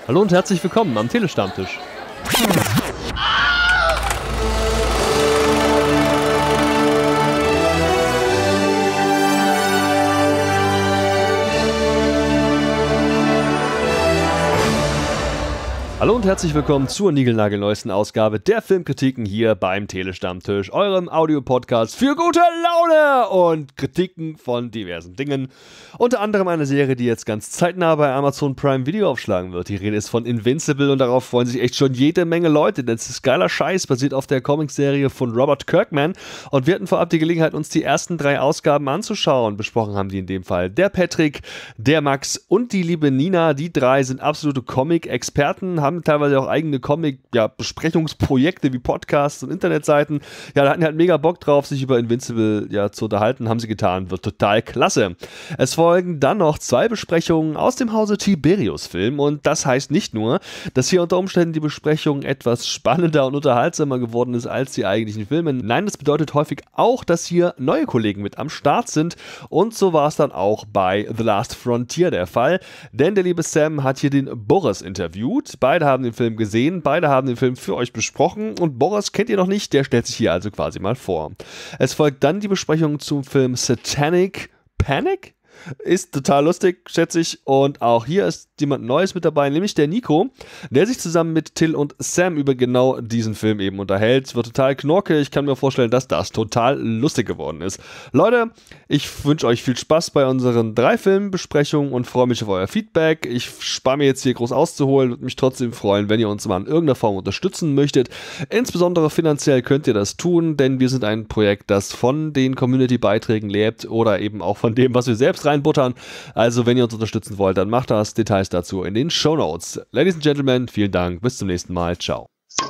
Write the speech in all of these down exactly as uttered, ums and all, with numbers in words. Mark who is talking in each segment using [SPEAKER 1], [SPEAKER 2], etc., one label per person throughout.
[SPEAKER 1] Hallo und herzlich willkommen am Telestammtisch. Hallo und herzlich willkommen zur niegelnagelneuesten Ausgabe der Filmkritiken hier beim Telestammtisch, eurem Audiopodcast für gute Laune und Kritiken von diversen Dingen. Unter anderem eine Serie, die jetzt ganz zeitnah bei Amazon Prime Video aufschlagen wird. Die Rede ist von Invincible und darauf freuen sich echt schon jede Menge Leute, denn es ist geiler Scheiß, basiert auf der Comicserie von Robert Kirkman und wir hatten vorab die Gelegenheit, uns die ersten drei Ausgaben anzuschauen. Besprochen haben die in dem Fall der Patrick, der Max und die liebe Nina. Die drei sind absolute Comic-Experten, haben teilweise auch eigene Comic-Besprechungsprojekte ja, wie Podcasts und Internetseiten. Ja, da hatten die halt mega Bock drauf, sich über Invincible ja, zu unterhalten. Haben sie getan. Wird total klasse. Es folgen dann noch zwei Besprechungen aus dem Hause Tiberius-Film und das heißt nicht nur, dass hier unter Umständen die Besprechung etwas spannender und unterhaltsamer geworden ist als die eigentlichen Filme. Nein, das bedeutet häufig auch, dass hier neue Kollegen mit am Start sind und so war es dann auch bei The Last Frontier der Fall, denn der liebe Sam hat hier den Boris interviewt. Beide haben den Film gesehen, beide haben den Film für euch besprochen und Boris kennt ihr noch nicht, der stellt sich hier also quasi mal vor. Es folgt dann die Besprechung zum Film Satanic Panic. Ist total lustig, schätze ich. Und auch hier ist jemand Neues mit dabei, nämlich der Nico, der sich zusammen mit Till und Sam über genau diesen Film eben unterhält. Es wird total knorke. Ich kann mir vorstellen, dass das total lustig geworden ist. Leute, ich wünsche euch viel Spaß bei unseren drei Filmbesprechungen und freue mich auf euer Feedback. Ich spare mir jetzt hier groß auszuholen, würde mich trotzdem freuen, wenn ihr uns mal in irgendeiner Form unterstützen möchtet. Insbesondere finanziell könnt ihr das tun, denn wir sind ein Projekt, das von den Community-Beiträgen lebt oder eben auch von dem, was wir selbst reinbuttern. Also, wenn ihr uns unterstützen wollt, dann macht das. Details dazu in den Shownotes. Ladies and Gentlemen, vielen Dank. Bis zum nächsten Mal. Ciao.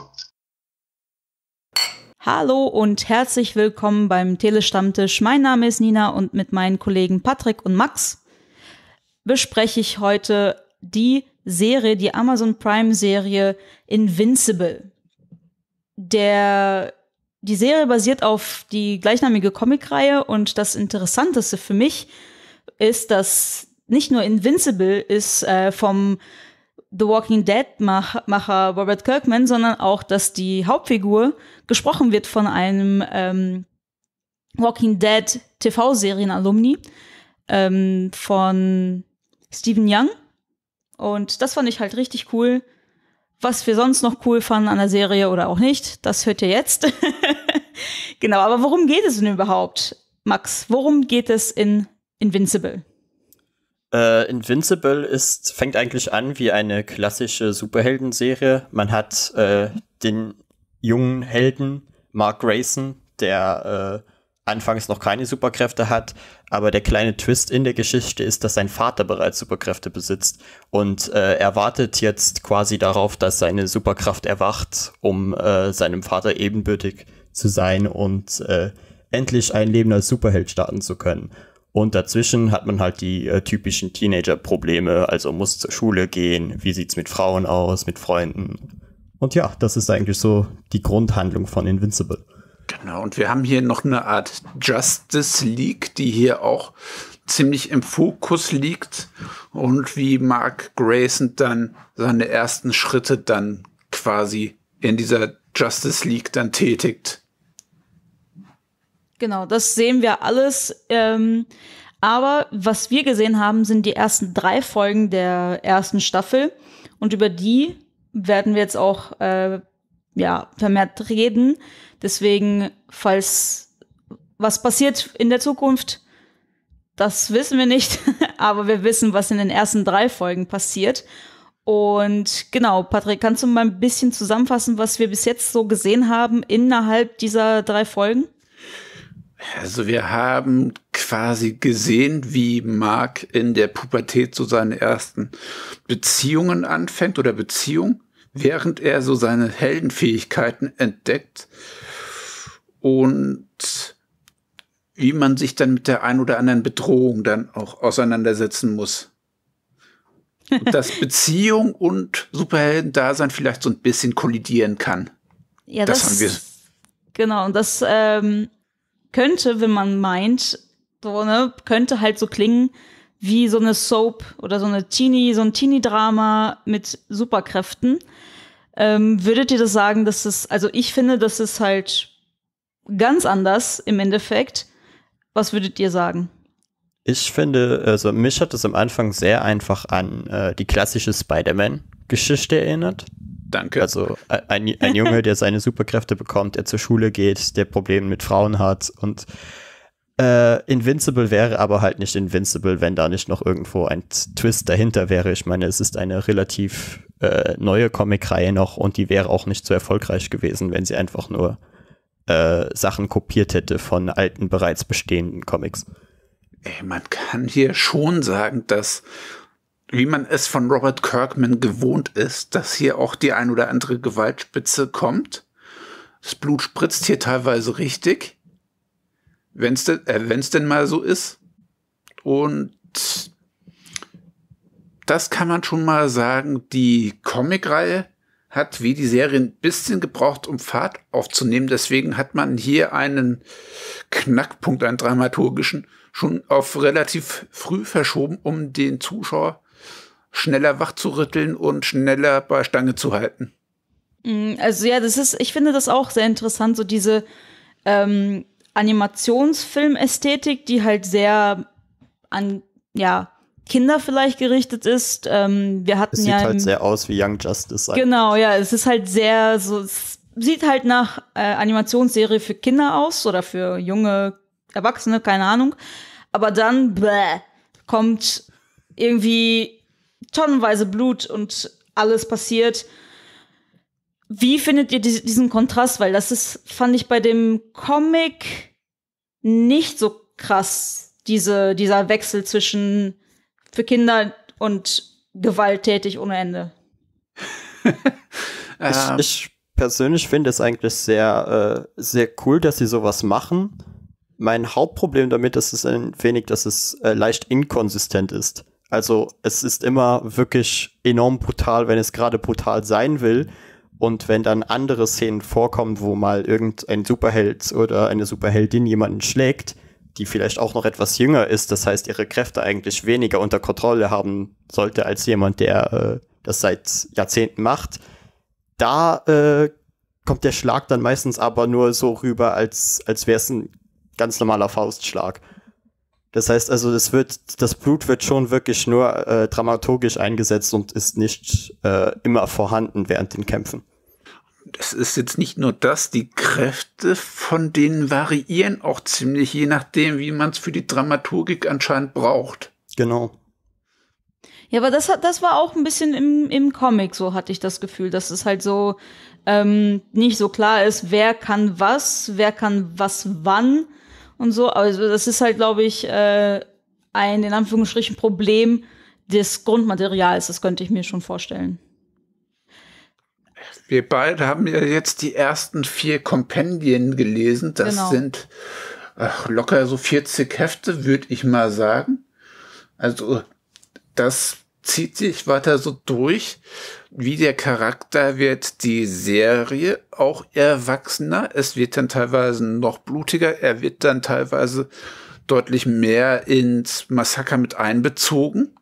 [SPEAKER 2] Hallo und herzlich willkommen beim Telestammtisch. Mein Name ist Nina und mit meinen Kollegen Patrick und Max bespreche ich heute die Serie, die Amazon Prime Serie Invincible. Der Die Serie basiert auf die gleichnamige Comicreihe und das Interessanteste für mich ist, dass nicht nur Invincible ist äh, vom The Walking Dead Mach- Macher Robert Kirkman, sondern auch, dass die Hauptfigur gesprochen wird von einem ähm, Walking Dead T V-Serien-Alumni ähm, von Stephen Young. Und das fand ich halt richtig cool. Was wir sonst noch cool fanden an der Serie oder auch nicht, das hört ihr jetzt. Genau, aber worum geht es denn überhaupt, Max? Worum geht es in Invincible?
[SPEAKER 3] Uh, Invincible ist, fängt eigentlich an wie eine klassische Superheldenserie. Man hat äh, den jungen Helden Mark Grayson, der äh, anfangs noch keine Superkräfte hat, aber der kleine Twist in der Geschichte ist, dass sein Vater bereits Superkräfte besitzt und äh, er wartet jetzt quasi darauf, dass seine Superkraft erwacht, um äh, seinem Vater ebenbürtig zu sein und äh, endlich ein Leben als Superheld starten zu können. Und dazwischen hat man halt die äh, typischen Teenager-Probleme, also muss zur Schule gehen, wie sieht's mit Frauen aus, mit Freunden. Und ja, das ist eigentlich so die Grundhandlung von Invincible.
[SPEAKER 4] Genau, und wir haben hier noch eine Art Justice League, die hier auch ziemlich im Fokus liegt und wie Mark Grayson dann seine ersten Schritte dann quasi in dieser Justice League dann tätigt.
[SPEAKER 2] Genau, das sehen wir alles. Ähm, aber was wir gesehen haben, sind die ersten drei Folgen der ersten Staffel. Und über die werden wir jetzt auch äh, ja, vermehrt reden. Deswegen, falls was passiert in der Zukunft, das wissen wir nicht. Aber wir wissen, was in den ersten drei Folgen passiert. Und genau, Patrick, kannst du mal ein bisschen zusammenfassen, was wir bis jetzt so gesehen haben innerhalb dieser drei Folgen?
[SPEAKER 4] Also wir haben quasi gesehen, wie Mark in der Pubertät so seine ersten Beziehungen anfängt oder Beziehung, während er so seine Heldenfähigkeiten entdeckt und wie man sich dann mit der ein oder anderen Bedrohung dann auch auseinandersetzen muss. Und dass Beziehung und Superhelden-Dasein vielleicht so ein bisschen kollidieren kann.
[SPEAKER 2] Ja,
[SPEAKER 4] das,
[SPEAKER 2] das
[SPEAKER 4] haben wir.
[SPEAKER 2] Genau, und das ähm, könnte, wenn man meint, so, ne, könnte halt so klingen wie so eine Soap oder so eine Teenie, so ein Teenie-Drama mit Superkräften. Ähm, würdet ihr das sagen, dass es, also ich finde, das ist halt ganz anders im Endeffekt. Was würdet ihr sagen?
[SPEAKER 3] Ich finde, also mich hat es am Anfang sehr einfach an äh, die klassische Spider-Man-Geschichte erinnert.
[SPEAKER 4] Danke.
[SPEAKER 3] Also ein, ein Junge, der seine Superkräfte bekommt, der zur Schule geht, der Probleme mit Frauen hat und äh, Invincible wäre aber halt nicht Invincible, wenn da nicht noch irgendwo ein Twist dahinter wäre. Ich meine, es ist eine relativ äh, neue Comic-Reihe noch und die wäre auch nicht so erfolgreich gewesen, wenn sie einfach nur äh, Sachen kopiert hätte von alten, bereits bestehenden Comics.
[SPEAKER 4] Ey, man kann hier schon sagen, dass, wie man es von Robert Kirkman gewohnt ist, dass hier auch die ein oder andere Gewaltspitze kommt. Das Blut spritzt hier teilweise richtig, wenn es denn, äh, wenn's denn mal so ist. Und das kann man schon mal sagen, die Comicreihe hat wie die Serie ein bisschen gebraucht, um Fahrt aufzunehmen. Deswegen hat man hier einen Knackpunkt, einen dramaturgischen, schon auf relativ früh verschoben, um den Zuschauer schneller wach zu rütteln und schneller bei Stange zu halten.
[SPEAKER 2] Also ja, das ist, ich finde das auch sehr interessant, so diese ähm, Animationsfilmästhetik, die halt sehr an, ja, Kinder vielleicht gerichtet ist. Ähm, wir hatten
[SPEAKER 3] es sieht
[SPEAKER 2] ja
[SPEAKER 3] halt
[SPEAKER 2] im,
[SPEAKER 3] sehr aus wie Young Justice.
[SPEAKER 2] Genau, ja, es ist halt sehr so, es sieht halt nach äh, Animationsserie für Kinder aus oder für junge Erwachsene, keine Ahnung. Aber dann bläh, kommt irgendwie tonnenweise Blut und alles passiert. Wie findet ihr die, diesen Kontrast? Weil das ist, fand ich bei dem Comic nicht so krass, diese, dieser Wechsel zwischen für Kinder und gewalttätig ohne Ende.
[SPEAKER 3] ich, ich persönlich finde es eigentlich sehr, äh, sehr cool, dass sie sowas machen. Mein Hauptproblem damit ist es ein wenig, dass es äh, leicht inkonsistent ist. Also es ist immer wirklich enorm brutal, wenn es gerade brutal sein will. Und wenn dann andere Szenen vorkommen, wo mal irgendein Superheld oder eine Superheldin jemanden schlägt, die vielleicht auch noch etwas jünger ist, das heißt, ihre Kräfte eigentlich weniger unter Kontrolle haben sollte als jemand, der äh, das seit Jahrzehnten macht, da äh, kommt der Schlag dann meistens aber nur so rüber, als, als wäre es ein ganz normaler Faustschlag. Das heißt also, das wird, das Blut wird schon wirklich nur äh, dramaturgisch eingesetzt und ist nicht äh, immer vorhanden während den Kämpfen.
[SPEAKER 4] Das ist jetzt nicht nur das, die Kräfte von denen variieren auch ziemlich, je nachdem, wie man es für die Dramaturgik anscheinend braucht.
[SPEAKER 3] Genau.
[SPEAKER 2] Ja, aber das hat, das war auch ein bisschen im, im Comic, so hatte ich das Gefühl, dass es halt so ähm, nicht so klar ist, wer kann was, wer kann was wann und so. Also das ist halt, glaube ich, äh, ein in Anführungsstrichen Problem des Grundmaterials, das könnte ich mir schon vorstellen.
[SPEAKER 4] Wir beide haben ja jetzt die ersten vier Kompendien gelesen. Das
[SPEAKER 2] genau.
[SPEAKER 4] sind ach, locker so vierzig Hefte, würde ich mal sagen. Also das zieht sich weiter so durch. Wie der Charakter wird die Serie auch erwachsener. Es wird dann teilweise noch blutiger. Er wird dann teilweise deutlich mehr ins Massaker mit einbezogen.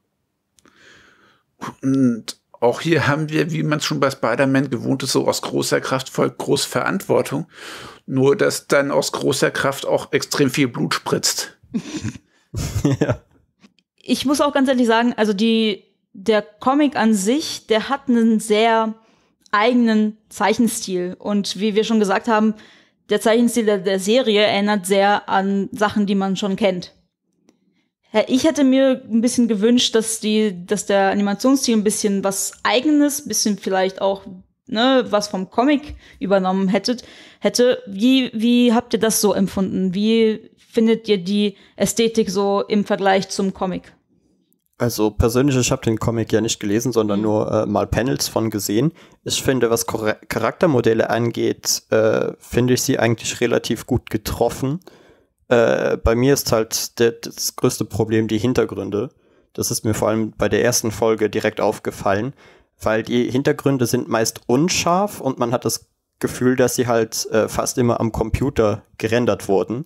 [SPEAKER 4] Und auch hier haben wir, wie man es schon bei Spider-Man gewohnt ist, so aus großer Kraft folgt große Verantwortung. Nur, dass dann aus großer Kraft auch extrem viel Blut spritzt.
[SPEAKER 3] Ja.
[SPEAKER 2] Ich muss auch ganz ehrlich sagen, also die, der Comic an sich, der hat einen sehr eigenen Zeichenstil. Und wie wir schon gesagt haben, der Zeichenstil der, der Serie erinnert sehr an Sachen, die man schon kennt. Ich hätte mir ein bisschen gewünscht, dass die, dass der Animationsstil ein bisschen was Eigenes, bisschen vielleicht auch, ne, was vom Comic übernommen hättet, hätte. Wie, wie habt ihr das so empfunden? Wie findet ihr die Ästhetik so im Vergleich zum Comic?
[SPEAKER 3] Also persönlich, ich habe den Comic ja nicht gelesen, sondern nur äh, mal Panels von gesehen. Ich finde, was Char- Charaktermodelle angeht, äh, finde ich sie eigentlich relativ gut getroffen. Äh, bei mir ist halt der, das größte Problem die Hintergründe. Das ist mir vor allem bei der ersten Folge direkt aufgefallen, weil die Hintergründe sind meist unscharf und man hat das Gefühl, dass sie halt äh, fast immer am Computer gerendert wurden.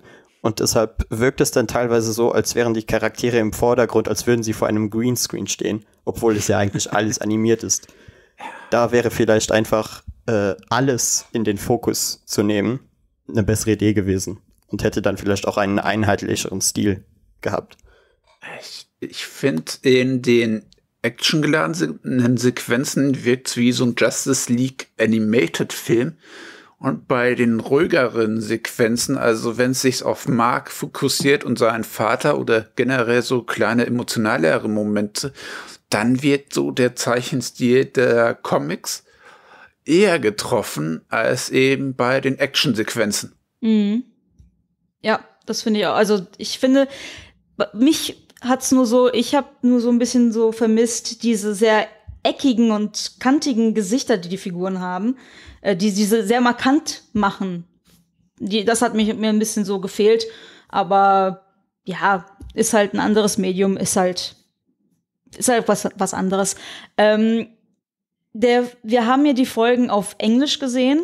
[SPEAKER 3] Und deshalb wirkt es dann teilweise so, als wären die Charaktere im Vordergrund, als würden sie vor einem Greenscreen stehen, obwohl es ja eigentlich alles animiert ist. Da wäre vielleicht einfach äh, alles in den Fokus zu nehmen eine bessere Idee gewesen und hätte dann vielleicht auch einen einheitlicheren Stil gehabt.
[SPEAKER 4] Ich, ich finde, in den actiongeladenen Sequenzen wirkt es wie so ein Justice League Animated Film. Und bei den ruhigeren Sequenzen, also wenn es sich auf Mark fokussiert und seinen Vater oder generell so kleine emotionalere Momente, dann wird so der Zeichenstil der Comics eher getroffen als eben bei den Actionsequenzen.
[SPEAKER 2] Mhm. Ja, das finde ich auch. Also ich finde, mich hat's nur so, ich habe nur so ein bisschen so vermisst, diese sehr eckigen und kantigen Gesichter, die die Figuren haben, äh, die diese sehr markant machen. Die, das hat mich, mir ein bisschen so gefehlt. Aber ja, ist halt ein anderes Medium, ist halt, ist halt was, was anderes. Ähm, der, wir haben hier die Folgen auf Englisch gesehen.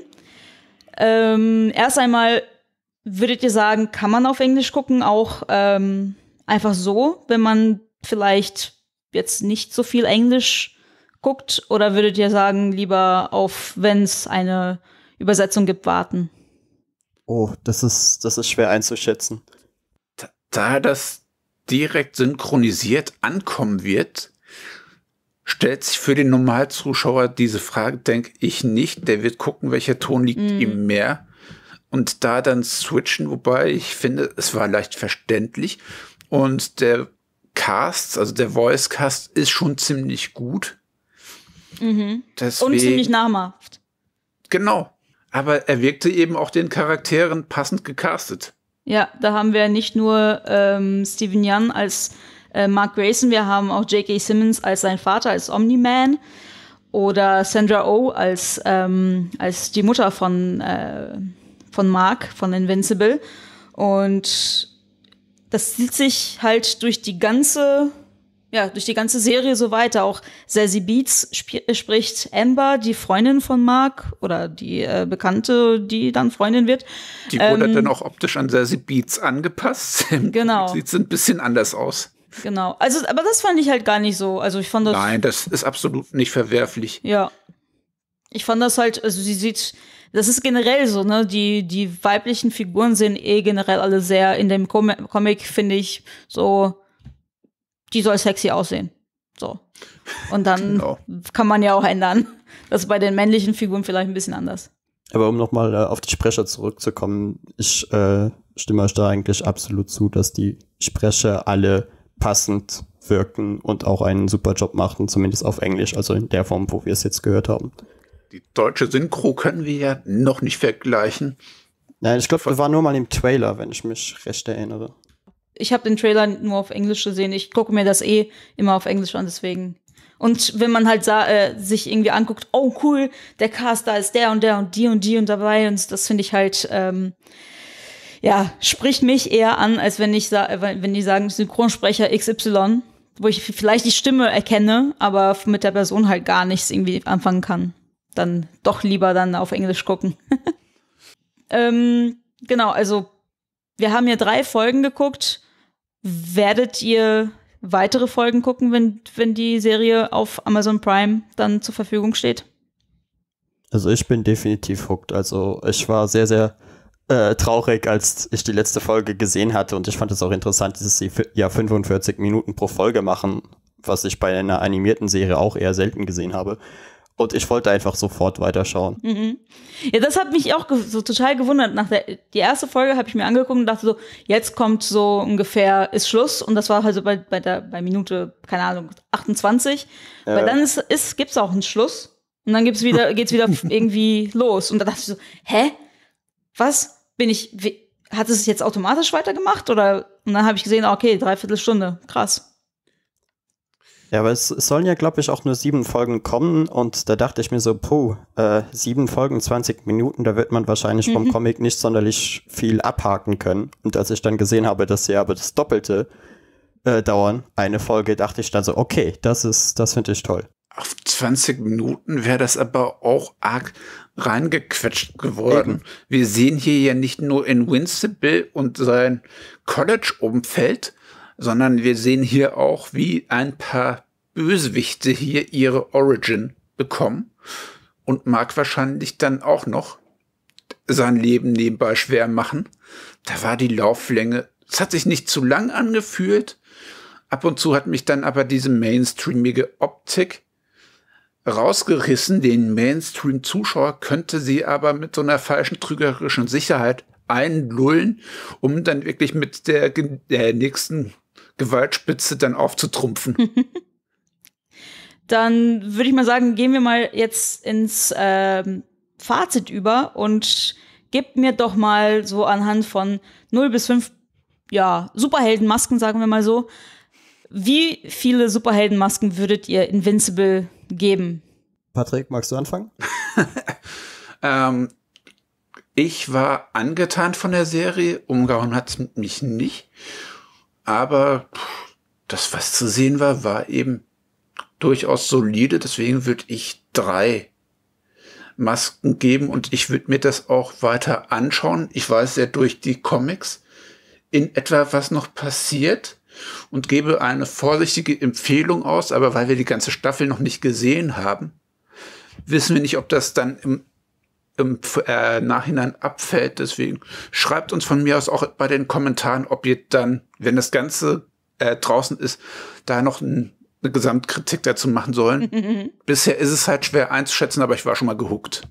[SPEAKER 2] Ähm, erst einmal würdet ihr sagen, kann man auf Englisch gucken, auch ähm, einfach so, wenn man vielleicht jetzt nicht so viel Englisch guckt, oder würdet ihr sagen, lieber auf, wenn es eine Übersetzung gibt, warten?
[SPEAKER 3] Oh, das ist, das ist schwer einzuschätzen.
[SPEAKER 4] Da, da das direkt synchronisiert ankommen wird, stellt sich für den Normalzuschauer diese Frage, denke ich nicht. Der wird gucken, welcher Ton liegt mm. ihm mehr. Und da dann switchen, wobei ich finde, es war leicht verständlich. Und der Cast, also der Voice-Cast, ist schon ziemlich gut.
[SPEAKER 2] Mhm. Deswegen, und ziemlich namhaft.
[SPEAKER 4] Genau. Aber er wirkte eben auch den Charakteren passend gecastet.
[SPEAKER 2] Ja, da haben wir nicht nur ähm, Steven Yeun als äh, Mark Grayson, wir haben auch J K. Simmons als sein Vater, als Omni-Man. Oder Sandra Oh als, ähm, als die Mutter von, äh, von Mark, von Invincible. Und das zieht sich halt durch die ganze, ja, durch die ganze Serie so weiter. Auch Zazie Beetz sp- spricht Amber, die Freundin von Mark, oder die äh, Bekannte, die dann Freundin wird.
[SPEAKER 4] Die wurde ähm, dann auch optisch an Zazie Beetz angepasst.
[SPEAKER 2] Genau.
[SPEAKER 4] Sieht ein bisschen anders aus.
[SPEAKER 2] Genau. Also, aber das fand ich halt gar nicht so. Also ich fand das.
[SPEAKER 4] Nein, das ist absolut nicht verwerflich.
[SPEAKER 2] Ja. Ich fand das halt, also sie sieht, das ist generell so, ne? Die, die weiblichen Figuren sehen eh generell alle sehr, in dem Com- Comic, finde ich, so, die soll sexy aussehen. So. Und dann genau. Kann man ja auch ändern. Das ist bei den männlichen Figuren vielleicht ein bisschen anders.
[SPEAKER 3] Aber um nochmal äh, auf die Sprecher zurückzukommen, ich äh, stimme euch da eigentlich absolut zu, dass die Sprecher alle passend wirken und auch einen super Job machten, zumindest auf Englisch, also in der Form, wo wir es jetzt gehört haben.
[SPEAKER 4] Die deutsche Synchro können wir ja noch nicht vergleichen.
[SPEAKER 3] Nein, ich glaube, wir waren nur mal im Trailer, wenn ich mich recht erinnere.
[SPEAKER 2] Ich habe den Trailer nur auf Englisch gesehen. Ich gucke mir das eh immer auf Englisch an, deswegen. Und wenn man halt sa- äh, sich irgendwie anguckt, oh cool, der Cast, da ist der und der und die und die und dabei, und das finde ich halt, ähm, ja, spricht mich eher an, als wenn ich sa- wenn die sagen Synchronsprecher X Y, wo ich vielleicht die Stimme erkenne, aber mit der Person halt gar nichts irgendwie anfangen kann. Dann doch lieber dann auf Englisch gucken. ähm, genau, also wir haben hier drei Folgen geguckt. Werdet ihr weitere Folgen gucken, wenn, wenn die Serie auf Amazon Prime dann zur Verfügung steht?
[SPEAKER 3] Also ich bin definitiv hooked. Also ich war sehr, sehr äh, traurig, als ich die letzte Folge gesehen hatte, und ich fand es auch interessant, dass sie f- ja fünfundvierzig Minuten pro Folge machen, was ich bei einer animierten Serie auch eher selten gesehen habe. Und ich wollte einfach sofort weiterschauen.
[SPEAKER 2] Mhm. Ja, das hat mich auch ge- so total gewundert. Nach der die erste Folge habe ich mir angeguckt und dachte so, jetzt kommt so ungefähr, ist Schluss. Und das war halt so bei, bei, der, bei Minute, keine Ahnung, achtundzwanzig. Ja. Weil dann ist, ist, gibt's auch einen Schluss. Und dann gibt's wieder, geht's wieder irgendwie los. Und da dachte ich so, hä? Was? Bin ich, wie, hat es jetzt automatisch weitergemacht? Oder? Und dann habe ich gesehen, okay, dreiviertel Stunde. Krass.
[SPEAKER 3] Ja, aber es, es sollen ja, glaube ich, auch nur sieben Folgen kommen, und da dachte ich mir so, puh, äh, sieben Folgen, zwanzig Minuten, da wird man wahrscheinlich mhm. vom Comic nicht sonderlich viel abhaken können. Und als ich dann gesehen habe, dass sie aber das Doppelte äh, dauern, eine Folge, dachte ich dann so, okay, das ist, das finde ich toll.
[SPEAKER 4] auf zwanzig Minuten wäre das aber auch arg reingequetscht geworden. Eben. Wir sehen hier ja nicht nur Invincible und sein College-Umfeld, sondern wir sehen hier auch, wie ein paar Bösewichte hier ihre Origin bekommen und Mark wahrscheinlich dann auch noch sein Leben nebenbei schwer machen. Da war die Lauflänge, es hat sich nicht zu lang angefühlt. Ab und zu hat mich dann aber diese mainstreamige Optik rausgerissen. Den Mainstream-Zuschauer könnte sie aber mit so einer falschen trügerischen Sicherheit einlullen, um dann wirklich mit der, der nächsten Gewaltspitze dann aufzutrumpfen.
[SPEAKER 2] Dann würde ich mal sagen, gehen wir mal jetzt ins ähm, Fazit über und gebt mir doch mal so anhand von null bis fünf, ja, Superheldenmasken, sagen wir mal so, wie viele Superheldenmasken würdet ihr Invincible geben?
[SPEAKER 3] Patrick, magst du anfangen?
[SPEAKER 4] ähm, ich war angetan von der Serie, umgehauen hat es mich nicht, aber das, was zu sehen war, war eben durchaus solide, deswegen würde ich drei Masken geben und ich würde mir das auch weiter anschauen. Ich weiß ja durch die Comics in etwa, was noch passiert und gebe eine vorsichtige Empfehlung aus, aber weil wir die ganze Staffel noch nicht gesehen haben, wissen wir nicht, ob das dann im, im äh, Nachhinein abfällt. Deswegen schreibt uns von mir aus auch bei den Kommentaren, ob ihr dann, wenn das Ganze äh, draußen ist, da noch ein eine Gesamtkritik dazu machen sollen. Bisher ist es halt schwer einzuschätzen, aber ich war schon mal gehuckt.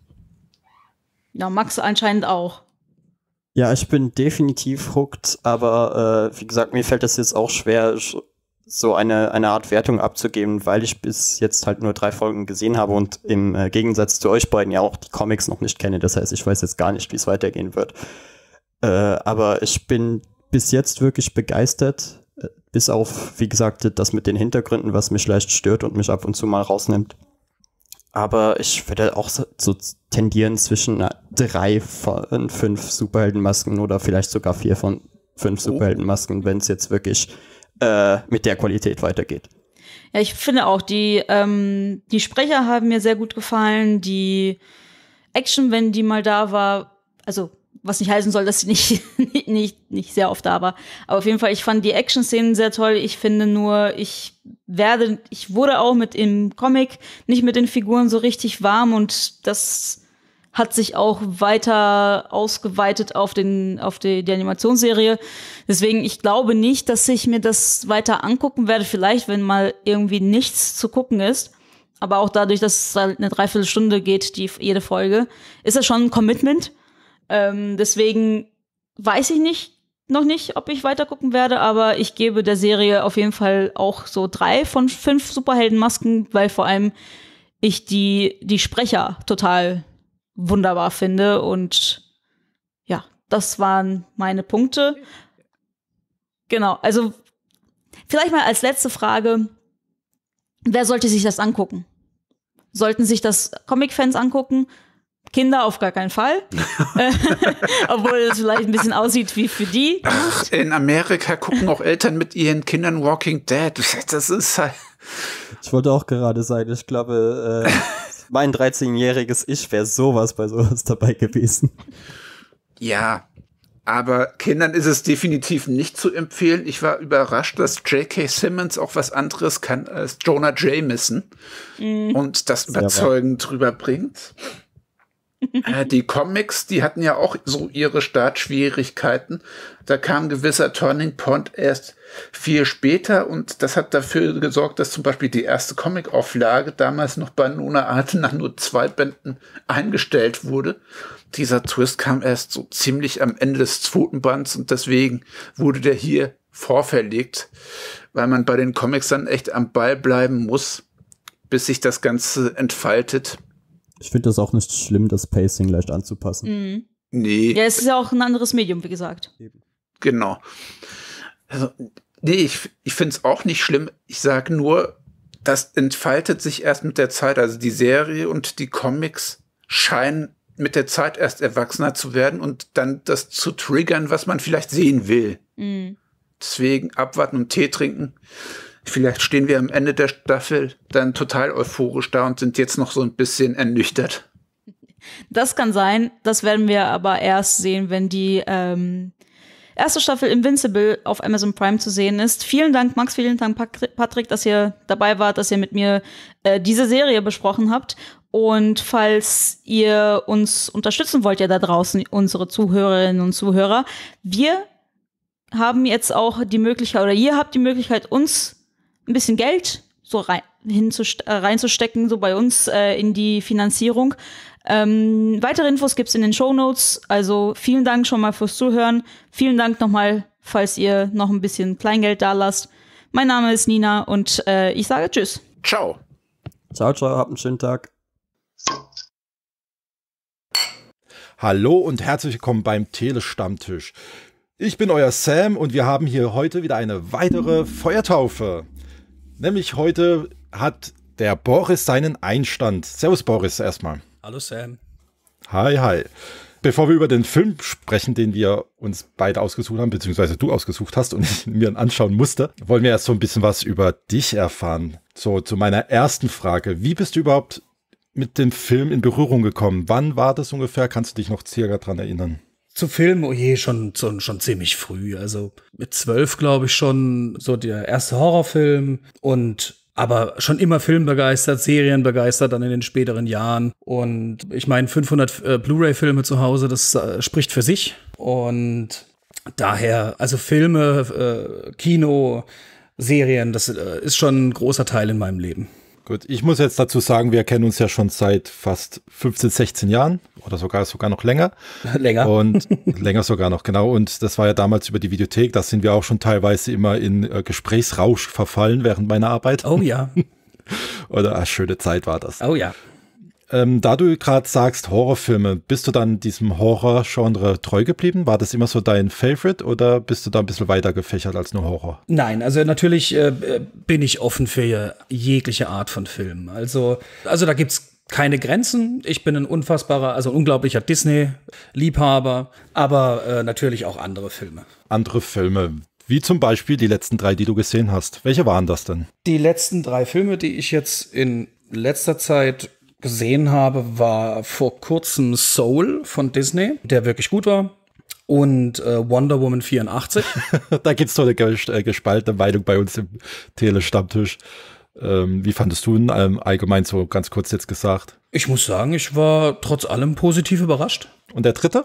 [SPEAKER 2] Ja, Max anscheinend auch.
[SPEAKER 3] Ja, ich bin definitiv hooked, aber äh, wie gesagt, mir fällt es jetzt auch schwer, so eine, eine Art Wertung abzugeben, weil ich bis jetzt halt nur drei Folgen gesehen habe und im äh, Gegensatz zu euch beiden ja auch die Comics noch nicht kenne. Das heißt, ich weiß jetzt gar nicht, wie es weitergehen wird. Äh, aber ich bin bis jetzt wirklich begeistert. Bis auf, wie gesagt, das mit den Hintergründen, was mich leicht stört und mich ab und zu mal rausnimmt. Aber ich würde auch so, so tendieren zwischen drei von fünf Superheldenmasken oder vielleicht sogar vier von fünf Superheldenmasken, wenn es jetzt wirklich äh, mit der Qualität weitergeht.
[SPEAKER 2] Ja, ich finde auch, die, ähm, die Sprecher haben mir sehr gut gefallen. Die Action, wenn die mal da war, also was nicht heißen soll, dass sie nicht, nicht, nicht sehr oft da war. Aber auf jeden Fall, ich fand die Action-Szenen sehr toll. Ich finde nur, ich werde, ich wurde auch mit im Comic nicht mit den Figuren so richtig warm und das hat sich auch weiter ausgeweitet auf den, auf die, die Animationsserie. Deswegen, ich glaube nicht, dass ich mir das weiter angucken werde. Vielleicht, wenn mal irgendwie nichts zu gucken ist. Aber auch dadurch, dass es halt eine Dreiviertelstunde geht, die, jede Folge, ist das schon ein Commitment. Ähm, deswegen weiß ich nicht, noch nicht, ob ich weiter gucken werde, aber ich gebe der Serie auf jeden Fall auch so drei von fünf Superheldenmasken, weil vor allem ich die, die Sprecher total wunderbar finde und ja, das waren meine Punkte. Genau, also vielleicht mal als letzte Frage, wer sollte sich das angucken? Sollten sich das Comic-Fans angucken? Kinder auf gar keinen Fall. Obwohl es vielleicht ein bisschen aussieht wie für die.
[SPEAKER 4] Ach, in Amerika gucken auch Eltern mit ihren Kindern Walking Dead. Das ist halt.
[SPEAKER 3] Ich wollte auch gerade sagen, ich glaube, äh, mein dreizehnjähriges Ich wäre sowas bei sowas dabei gewesen.
[SPEAKER 4] Ja, aber Kindern ist es definitiv nicht zu empfehlen. Ich war überrascht, dass J K. Simmons auch was anderes kann als Jonah Jameson mhm. und das überzeugend drüber bringt. äh, die Comics, die hatten ja auch so ihre Startschwierigkeiten. Da kam ein gewisser Turning Point erst viel später und das hat dafür gesorgt, dass zum Beispiel die erste Comic-Auflage damals noch bei Nona Arte nach nur zwei Bänden eingestellt wurde. Dieser Twist kam erst so ziemlich am Ende des zweiten Bands und deswegen wurde der hier vorverlegt, weil man bei den Comics dann echt am Ball bleiben muss, bis sich das Ganze entfaltet.
[SPEAKER 3] Ich finde das auch nicht schlimm, das Pacing leicht anzupassen.
[SPEAKER 2] Mhm.
[SPEAKER 4] Nee.
[SPEAKER 2] Ja, es ist ja auch ein anderes Medium, wie gesagt.
[SPEAKER 4] Genau. Also, nee, ich, ich finde es auch nicht schlimm. Ich sage nur, das entfaltet sich erst mit der Zeit. Also die Serie und die Comics scheinen mit der Zeit erst erwachsener zu werden und dann das zu triggern, was man vielleicht sehen will.
[SPEAKER 2] Mhm.
[SPEAKER 4] Deswegen abwarten und Tee trinken. Vielleicht stehen wir am Ende der Staffel dann total euphorisch da und sind jetzt noch so ein bisschen ernüchtert.
[SPEAKER 2] Das kann sein. Das werden wir aber erst sehen, wenn die ähm, erste Staffel Invincible auf Amazon Prime zu sehen ist. Vielen Dank, Max, vielen Dank, Patrick, dass ihr dabei wart, dass ihr mit mir äh, diese Serie besprochen habt. Und falls ihr uns unterstützen wollt, ihr da draußen, unsere Zuhörerinnen und Zuhörer, wir haben jetzt auch die Möglichkeit, oder ihr habt die Möglichkeit, uns ein bisschen Geld so rein, hinzust- äh, reinzustecken, so bei uns äh, in die Finanzierung. Ähm, weitere Infos gibt's in den Shownotes. Also vielen Dank schon mal fürs Zuhören. Vielen Dank nochmal, falls ihr noch ein bisschen Kleingeld da lasst. Mein Name ist Nina und äh, ich sage Tschüss.
[SPEAKER 4] Ciao.
[SPEAKER 3] Ciao, ciao, habt einen schönen Tag.
[SPEAKER 5] Hallo und herzlich willkommen beim Telestammtisch. Ich bin euer Sam und wir haben hier heute wieder eine weitere Feuertaufe. Nämlich heute hat der Boris seinen Einstand. Servus Boris erstmal.
[SPEAKER 6] Hallo Sam.
[SPEAKER 5] Hi, hi. Bevor wir über den Film sprechen, den wir uns beide ausgesucht haben, beziehungsweise du ausgesucht hast und ich mir anschauen musste, wollen wir erst so ein bisschen was über dich erfahren. So, zu meiner ersten Frage. Wie bist du überhaupt mit dem Film in Berührung gekommen? Wann war das ungefähr? Kannst du dich noch circa dran erinnern?
[SPEAKER 6] Zu Filmen, oh je, schon, schon, schon ziemlich früh. Also mit zwölf, glaube ich, schon so der erste Horrorfilm und aber schon immer filmbegeistert, serienbegeistert dann in den späteren Jahren. Und ich meine, fünfhundert äh, Blu-ray-Filme zu Hause, das äh, spricht für sich. Und daher, also Filme, äh, Kino, Serien, das äh, ist schon ein großer Teil in meinem Leben.
[SPEAKER 5] Gut, ich muss jetzt dazu sagen, wir kennen uns ja schon seit fast fünfzehn, sechzehn Jahren oder sogar sogar noch länger.
[SPEAKER 6] Länger.
[SPEAKER 5] Und länger sogar noch, genau. Und das war ja damals über die Videothek. Da sind wir auch schon teilweise immer in äh, Gesprächsrausch verfallen während meiner Arbeit.
[SPEAKER 6] Oh ja.
[SPEAKER 5] Oder eine schöne Zeit war das.
[SPEAKER 6] Oh ja.
[SPEAKER 5] Ähm, da du gerade sagst Horrorfilme, bist du dann diesem Horror-Genre treu geblieben? War das immer so dein Favorite oder bist du da ein bisschen weiter gefächert als nur Horror?
[SPEAKER 6] Nein, also natürlich äh, bin ich offen für jegliche Art von Filmen. Also, also da gibt's keine Grenzen. Ich bin ein unfassbarer, also ein unglaublicher Disney-Liebhaber, aber äh, natürlich auch andere Filme.
[SPEAKER 5] Andere Filme, wie zum Beispiel die letzten drei, die du gesehen hast. Welche waren das denn?
[SPEAKER 6] Die letzten drei Filme, die ich jetzt in letzter Zeit gesehen habe, war vor kurzem Soul von Disney, der wirklich gut war. Und äh, Wonder Woman vierundachtzig.
[SPEAKER 5] Da gibt es doch eine gespaltene Meinung bei uns im Telestammtisch. Ähm, wie fandest du ihn ähm, allgemein so ganz kurz jetzt gesagt?
[SPEAKER 6] Ich muss sagen, ich war trotz allem positiv überrascht.
[SPEAKER 5] Und der dritte?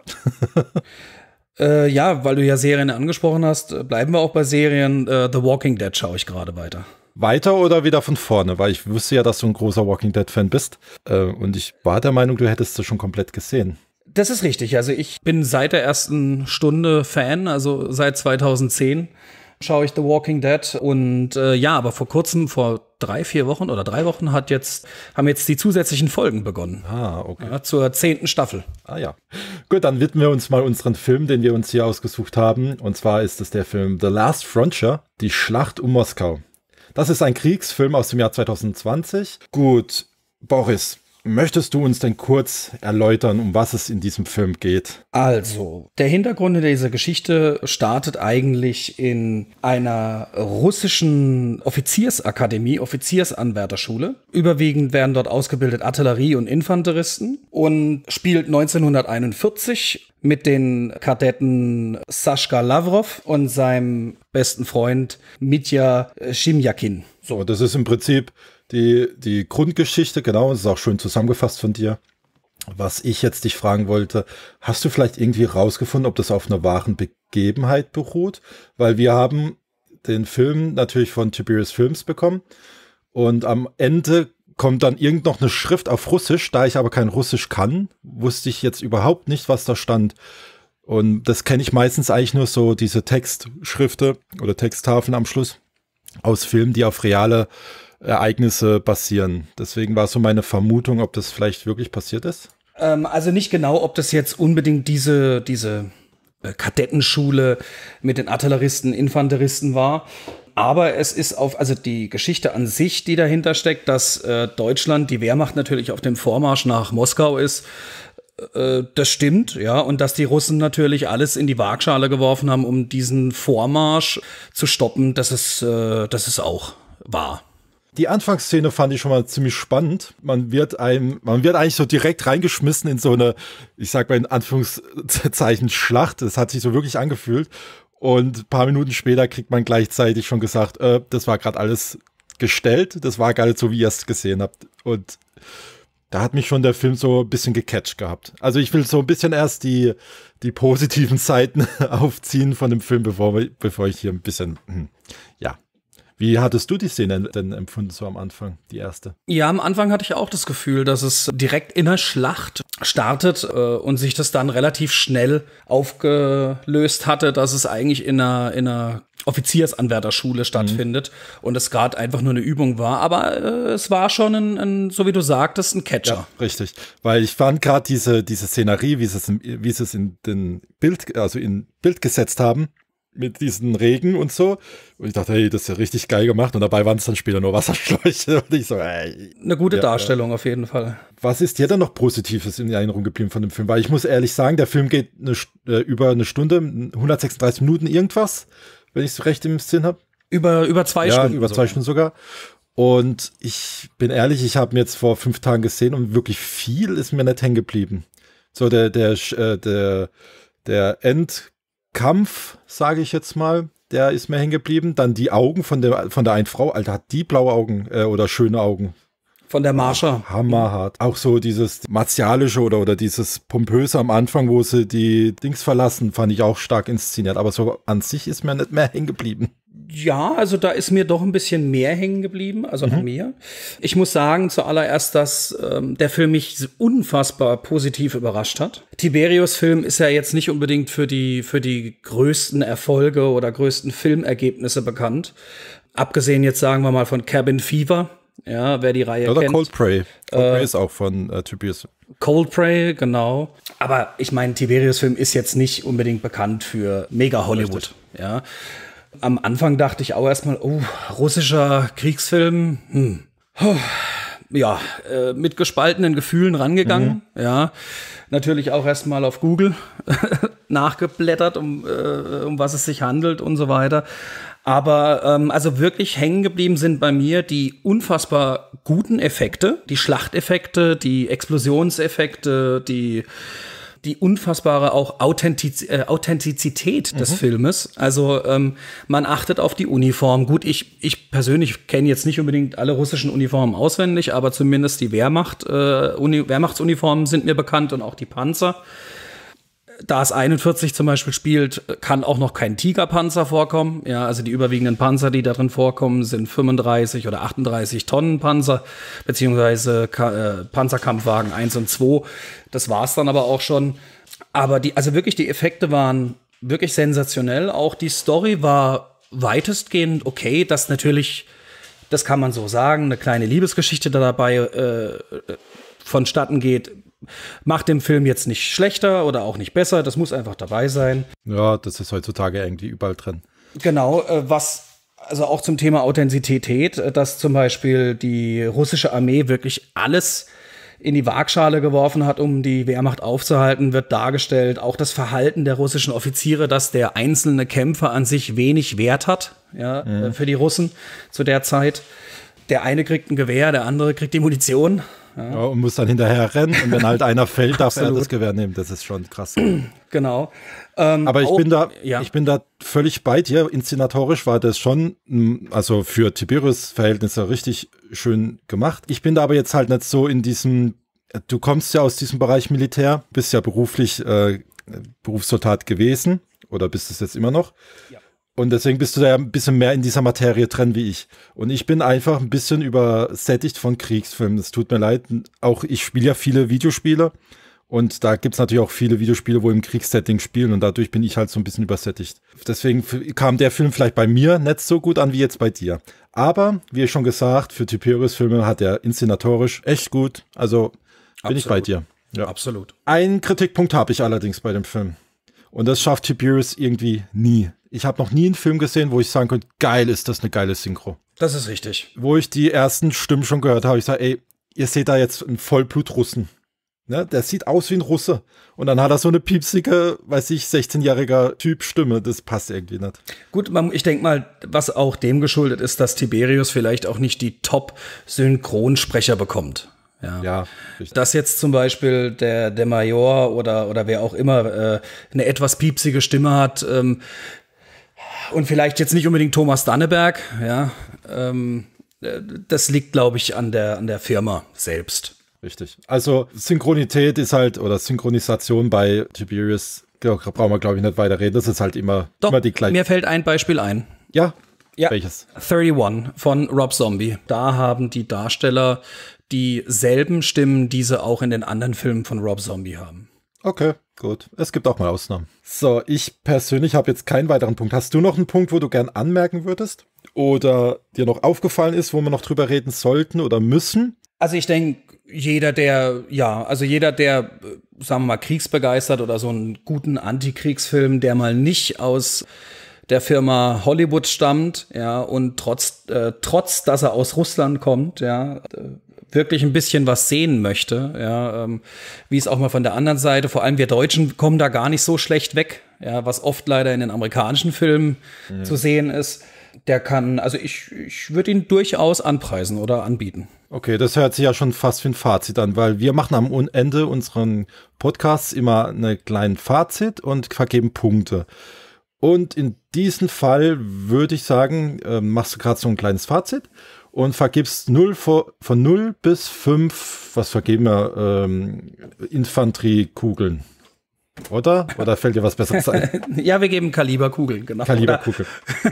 [SPEAKER 6] äh, ja, weil du ja Serien angesprochen hast, bleiben wir auch bei Serien. Äh, The Walking Dead schaue ich gerade weiter.
[SPEAKER 5] Weiter oder wieder von vorne? Weil ich wusste ja, dass du ein großer Walking Dead-Fan bist. Äh, und ich war der Meinung, du hättest es schon komplett gesehen.
[SPEAKER 6] Das ist richtig. Also ich bin seit der ersten Stunde Fan, also seit zweitausendzehn schaue ich The Walking Dead. Und äh, ja, aber vor kurzem, vor drei, vier Wochen oder drei Wochen hat jetzt, haben jetzt die zusätzlichen Folgen begonnen.
[SPEAKER 5] Ah, okay.
[SPEAKER 6] Ja, zur zehnten Staffel.
[SPEAKER 5] Ah ja. Gut, dann widmen wir uns mal unseren Film, den wir uns hier ausgesucht haben. Und zwar ist es der Film The Last Frontier, die Schlacht um Moskau. Das ist ein Kriegsfilm aus dem Jahr zweitausendzwanzig. Gut, Boris, möchtest du uns denn kurz erläutern, um was es in diesem Film geht?
[SPEAKER 6] Also, der Hintergrund dieser Geschichte startet eigentlich in einer russischen Offiziersakademie, Offiziersanwärterschule. Überwiegend werden dort ausgebildet Artillerie- und Infanteristen und spielt neunzehnhunderteinundvierzig mit den Kadetten Saschka Lavrov und seinem besten Freund Mitya Shimjakin.
[SPEAKER 5] So, das ist im Prinzip die, die Grundgeschichte, genau, das ist auch schön zusammengefasst von dir. Was ich jetzt dich fragen wollte, hast du vielleicht irgendwie rausgefunden, ob das auf einer wahren Begebenheit beruht? Weil wir haben den Film natürlich von Tiberius Films bekommen und am Ende kommt dann irgend noch eine Schrift auf Russisch. Da ich aber kein Russisch kann, wusste ich jetzt überhaupt nicht, was da stand. Und das kenne ich meistens eigentlich nur so, diese Textschriften oder Texttafeln am Schluss aus Filmen, die auf reale Ereignisse basieren. Deswegen war so meine Vermutung, ob das vielleicht wirklich passiert ist.
[SPEAKER 6] Ähm, also nicht genau, ob das jetzt unbedingt diese, diese äh, Kadettenschule mit den Artilleristen, Infanteristen war. Aber es ist auf, also die Geschichte an sich, die dahinter steckt, dass äh, Deutschland, die Wehrmacht natürlich auf dem Vormarsch nach Moskau ist, äh, das stimmt, ja. Und dass die Russen natürlich alles in die Waagschale geworfen haben, um diesen Vormarsch zu stoppen, das ist, äh, das ist auch war.
[SPEAKER 5] Die Anfangsszene fand ich schon mal ziemlich spannend. Man wird einem, man wird eigentlich so direkt reingeschmissen in so eine, ich sag mal in Anführungszeichen, Schlacht. Das hat sich so wirklich angefühlt. Und ein paar Minuten später kriegt man gleichzeitig schon gesagt, äh, das war gerade alles gestellt. Das war gar nicht so, wie ihr es gesehen habt. Und da hat mich schon der Film so ein bisschen gecatcht gehabt. Also ich will so ein bisschen erst die, die positiven Seiten aufziehen von dem Film, bevor, bevor ich hier ein bisschen, hm, ja. Wie hattest du die Szene denn empfunden so am Anfang, die erste?
[SPEAKER 6] Ja, am Anfang hatte ich auch das Gefühl, dass es direkt in der Schlacht startet äh, und sich das dann relativ schnell aufgelöst hatte, dass es eigentlich in einer, in einer Offiziersanwärterschule stattfindet mhm. und es gerade einfach nur eine Übung war. Aber äh, es war schon, ein, ein, so wie du sagtest, ein Catcher.
[SPEAKER 5] Ja, richtig. Weil ich fand gerade diese, diese Szenerie, wie sie es, wie sie es in den Bild, also in Bild gesetzt haben, mit diesen Regen und so. Und ich dachte, hey, das ist ja richtig geil gemacht. Und dabei waren es dann später nur Wasserschläuche. Und ich so, ey.
[SPEAKER 6] Eine gute
[SPEAKER 5] ja,
[SPEAKER 6] Darstellung
[SPEAKER 5] ja.
[SPEAKER 6] auf jeden Fall.
[SPEAKER 5] Was ist dir dann noch Positives in Erinnerung geblieben von dem Film? Weil ich muss ehrlich sagen, der Film geht eine, äh, über eine Stunde, hundertsechsunddreißig Minuten irgendwas, wenn ich es recht im Sinn habe.
[SPEAKER 6] Über, über zwei
[SPEAKER 5] ja,
[SPEAKER 6] Stunden.
[SPEAKER 5] über zwei
[SPEAKER 6] sogar.
[SPEAKER 5] Stunden sogar. Und ich bin ehrlich, ich habe ihn jetzt vor fünf Tagen gesehen und wirklich viel ist mir nicht hängen geblieben. So der, der, äh, der, der End Kampf, sage ich jetzt mal, der ist mir hängen geblieben. Dann die Augen von der, von der einen Frau. Alter, hat die blaue Augen äh, oder schöne Augen.
[SPEAKER 6] Von der Marsha.
[SPEAKER 5] Hammerhart. Auch so dieses martialische oder, oder dieses pompöse am Anfang, wo sie die Dings verlassen, fand ich auch stark inszeniert. Aber so an sich ist mir nicht mehr hängen geblieben.
[SPEAKER 6] Ja, also da ist mir doch ein bisschen mehr hängen geblieben, also mhm. an mir. Ich muss sagen, zuallererst, dass ähm, der Film mich unfassbar positiv überrascht hat. Tiberius-Film ist ja jetzt nicht unbedingt für die, für die größten Erfolge oder größten Filmergebnisse bekannt. Abgesehen jetzt, sagen wir mal, von Cabin Fever. Ja, wer die Reihe
[SPEAKER 5] oder
[SPEAKER 6] kennt.
[SPEAKER 5] Cold Prey. Cold
[SPEAKER 6] äh,
[SPEAKER 5] Prey ist auch von äh, Tiberius.
[SPEAKER 6] Cold Prey, genau. Aber ich meine, Tiberius-Film ist jetzt nicht unbedingt bekannt für mega Hollywood. Richtig. Ja. Am Anfang dachte ich auch erstmal, oh, russischer Kriegsfilm, hm. ja, äh, mit gespaltenen Gefühlen rangegangen, mhm. ja. Natürlich auch erstmal auf Google nachgeblättert, um, äh, um was es sich handelt und so weiter. Aber ähm, also wirklich hängen geblieben sind bei mir die unfassbar guten Effekte, die Schlachteffekte, die Explosionseffekte, die die unfassbare auch Authentiz äh, Authentizität des mhm. Filmes. Also ähm, man achtet auf die Uniform. Gut, ich ich persönlich kenne jetzt nicht unbedingt alle russischen Uniformen auswendig, aber zumindest die Wehrmacht, äh, Uni Wehrmachtsuniformen sind mir bekannt und auch die Panzer. Da es einundvierzig zum Beispiel spielt, kann auch noch kein Tigerpanzer vorkommen. Ja, also die überwiegenden Panzer, die da drin vorkommen, sind fünfunddreißig oder achtunddreißig Tonnen Panzer, beziehungsweise äh, Panzerkampfwagen eins und zwei. Das war's dann aber auch schon. Aber die, also wirklich, die Effekte waren wirklich sensationell. Auch die Story war weitestgehend okay. Das natürlich, das kann man so sagen, eine kleine Liebesgeschichte da dabei äh, vonstatten geht. Macht den Film jetzt nicht schlechter oder auch nicht besser, das muss einfach dabei sein.
[SPEAKER 5] Ja, das ist heutzutage irgendwie überall drin.
[SPEAKER 6] Genau, äh, was, also auch zum Thema Authentizität, äh, dass zum Beispiel die russische Armee wirklich alles in die Waagschale geworfen hat, um die Wehrmacht aufzuhalten, wird dargestellt. Auch das Verhalten der russischen Offiziere, dass der einzelne Kämpfer an sich wenig Wert hat, ja, mhm. äh, für die Russen zu der Zeit. Der eine kriegt ein Gewehr, der andere kriegt die Munition. Ja.
[SPEAKER 5] Ja, und muss dann hinterher rennen und wenn halt einer fällt, darf er das Gewehr nehmen. Das ist schon krass.
[SPEAKER 6] Genau. Ähm,
[SPEAKER 5] Aber ich
[SPEAKER 6] auch,
[SPEAKER 5] bin da,
[SPEAKER 6] ja.
[SPEAKER 5] ich bin da völlig bei dir. Inszenatorisch war das schon, also für Tiberius-Verhältnisse richtig schön gemacht. Ich bin da aber jetzt halt nicht so in diesem, du kommst ja aus diesem Bereich Militär, bist ja beruflich äh, Berufssoldat gewesen oder bist es jetzt immer noch. Ja. Und deswegen bist du da ja ein bisschen mehr in dieser Materie drin wie ich. Und ich bin einfach ein bisschen übersättigt von Kriegsfilmen. Es tut mir leid. Auch ich spiele ja viele Videospiele. Und da gibt es natürlich auch viele Videospiele, wo im Kriegssetting spielen. Und dadurch bin ich halt so ein bisschen übersättigt. Deswegen kam der Film vielleicht bei mir nicht so gut an wie jetzt bei dir. Aber, wie schon gesagt, für Tiberius-Filme hat er inszenatorisch echt gut. Also bin Absolut. ich bei dir. Ja.
[SPEAKER 6] Absolut.
[SPEAKER 5] Einen Kritikpunkt habe ich allerdings bei dem Film. Und das schafft Tiberius irgendwie nie. Ich habe noch nie einen Film gesehen, wo ich sagen könnte, geil, ist das eine geile Synchro.
[SPEAKER 6] Das ist richtig.
[SPEAKER 5] Wo ich die ersten Stimmen schon gehört habe, ich sage, ey, ihr seht da jetzt einen Vollblut-Russen. Ne? Der sieht aus wie ein Russe. Und dann hat er so eine piepsige, weiß ich, sechzehnjähriger Typ Stimme. Das passt irgendwie nicht.
[SPEAKER 6] Gut, man, ich denke mal, was auch dem geschuldet ist, dass Tiberius vielleicht auch nicht die Top-Synchronsprecher bekommt. Ja.
[SPEAKER 5] Ja, richtig.
[SPEAKER 6] Dass jetzt zum Beispiel der, der Major oder, oder wer auch immer äh, eine etwas piepsige Stimme hat ähm, und vielleicht jetzt nicht unbedingt Thomas Danneberg, ja, ähm, das liegt, glaube ich, an der, an der Firma selbst.
[SPEAKER 5] Richtig. Also Synchronität ist halt, oder Synchronisation bei Tiberius, da brauchen wir, glaube ich, nicht weiter reden. Das ist halt immer,
[SPEAKER 6] Doch,
[SPEAKER 5] immer die gleiche.
[SPEAKER 6] Mir fällt ein Beispiel ein.
[SPEAKER 5] Ja?
[SPEAKER 6] Ja,
[SPEAKER 5] welches?
[SPEAKER 6] einunddreißig von Rob Zombie. Da haben die Darsteller dieselben Stimmen, die sie auch in den anderen Filmen von Rob Zombie haben.
[SPEAKER 5] Okay, gut. Es gibt auch mal Ausnahmen. So, ich persönlich habe jetzt keinen weiteren Punkt. Hast du noch einen Punkt, wo du gern anmerken würdest? Oder dir noch aufgefallen ist, wo wir noch drüber reden sollten oder müssen?
[SPEAKER 6] Also ich denke, jeder, der, ja, also jeder, der, sagen wir mal, kriegsbegeistert oder so einen guten Antikriegsfilm, der mal nicht aus der Firma Hollywood stammt, ja, und trotz, äh, trotz, dass er aus Russland kommt, ja, wirklich ein bisschen was sehen möchte, ja, ähm, wie es auch mal von der anderen Seite, vor allem wir Deutschen kommen da gar nicht so schlecht weg, ja, was oft leider in den amerikanischen Filmen mhm. zu sehen ist. Der kann, also ich, ich würde ihn durchaus anpreisen oder anbieten.
[SPEAKER 5] Okay, das hört sich ja schon fast wie ein Fazit an, weil wir machen am Ende unseren Podcasts immer einen kleinen Fazit und vergeben Punkte. Und in diesem Fall würde ich sagen, äh, machst du gerade so ein kleines Fazit und vergibst null von, von null bis fünf, was vergeben wir, ähm, Infanteriekugeln. Oder? Oder fällt dir was Besseres ein?
[SPEAKER 6] Ja, wir geben Kaliberkugeln, genau.
[SPEAKER 5] Kaliberkugeln.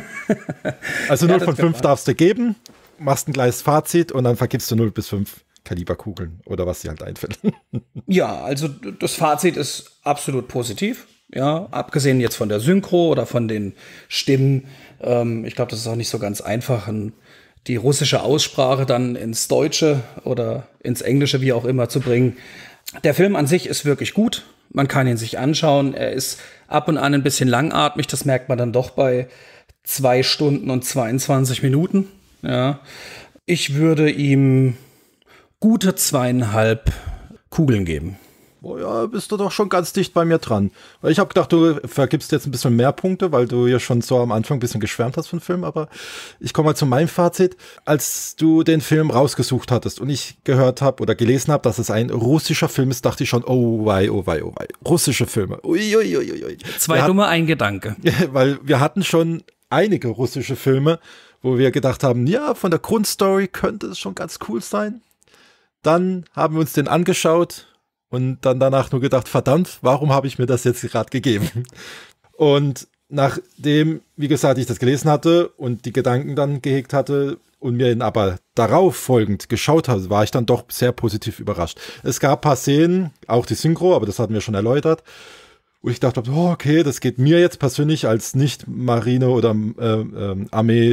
[SPEAKER 5] Also null ja, von fünf darfst du geben, machst ein kleines Fazit und dann vergibst du null bis fünf Kaliberkugeln oder was dir halt einfällt.
[SPEAKER 6] Ja, also das Fazit ist absolut positiv. Ja, abgesehen jetzt von der Synchro oder von den Stimmen. Ähm, ich glaube, das ist auch nicht so ganz einfach, die russische Aussprache dann ins Deutsche oder ins Englische, wie auch immer, zu bringen. Der Film an sich ist wirklich gut. Man kann ihn sich anschauen. Er ist ab und an ein bisschen langatmig. Das merkt man dann doch bei zwei Stunden und zweiundzwanzig Minuten. Ja. Ich würde ihm gute zweieinhalb Kugeln geben.
[SPEAKER 5] Oh ja, bist du doch schon ganz dicht bei mir dran. Ich habe gedacht, du vergibst jetzt ein bisschen mehr Punkte, weil du ja schon so am Anfang ein bisschen geschwärmt hast von dem Film, aber ich komme mal zu meinem Fazit. Als du den Film rausgesucht hattest und ich gehört habe oder gelesen habe, dass es ein russischer Film ist, dachte ich schon, oh wei, oh wei, oh wei. Russische Filme. Ui, ui, ui, ui.
[SPEAKER 6] Zwei wir dumme, ein Gedanke.
[SPEAKER 5] Weil wir hatten schon einige russische Filme, wo wir gedacht haben, ja, von der Grundstory könnte es schon ganz cool sein. Dann haben wir uns den angeschaut und dann danach nur gedacht, verdammt, warum habe ich mir das jetzt gerade gegeben? Und nachdem, wie gesagt, ich das gelesen hatte und die Gedanken dann gehegt hatte und mir ihn aber darauf folgend geschaut habe, war ich dann doch sehr positiv überrascht. Es gab ein paar Szenen, auch die Synchro, aber das hatten wir schon erläutert, wo ich dachte, oh, okay, das geht mir jetzt persönlich als Nicht-Marine- oder äh, äh,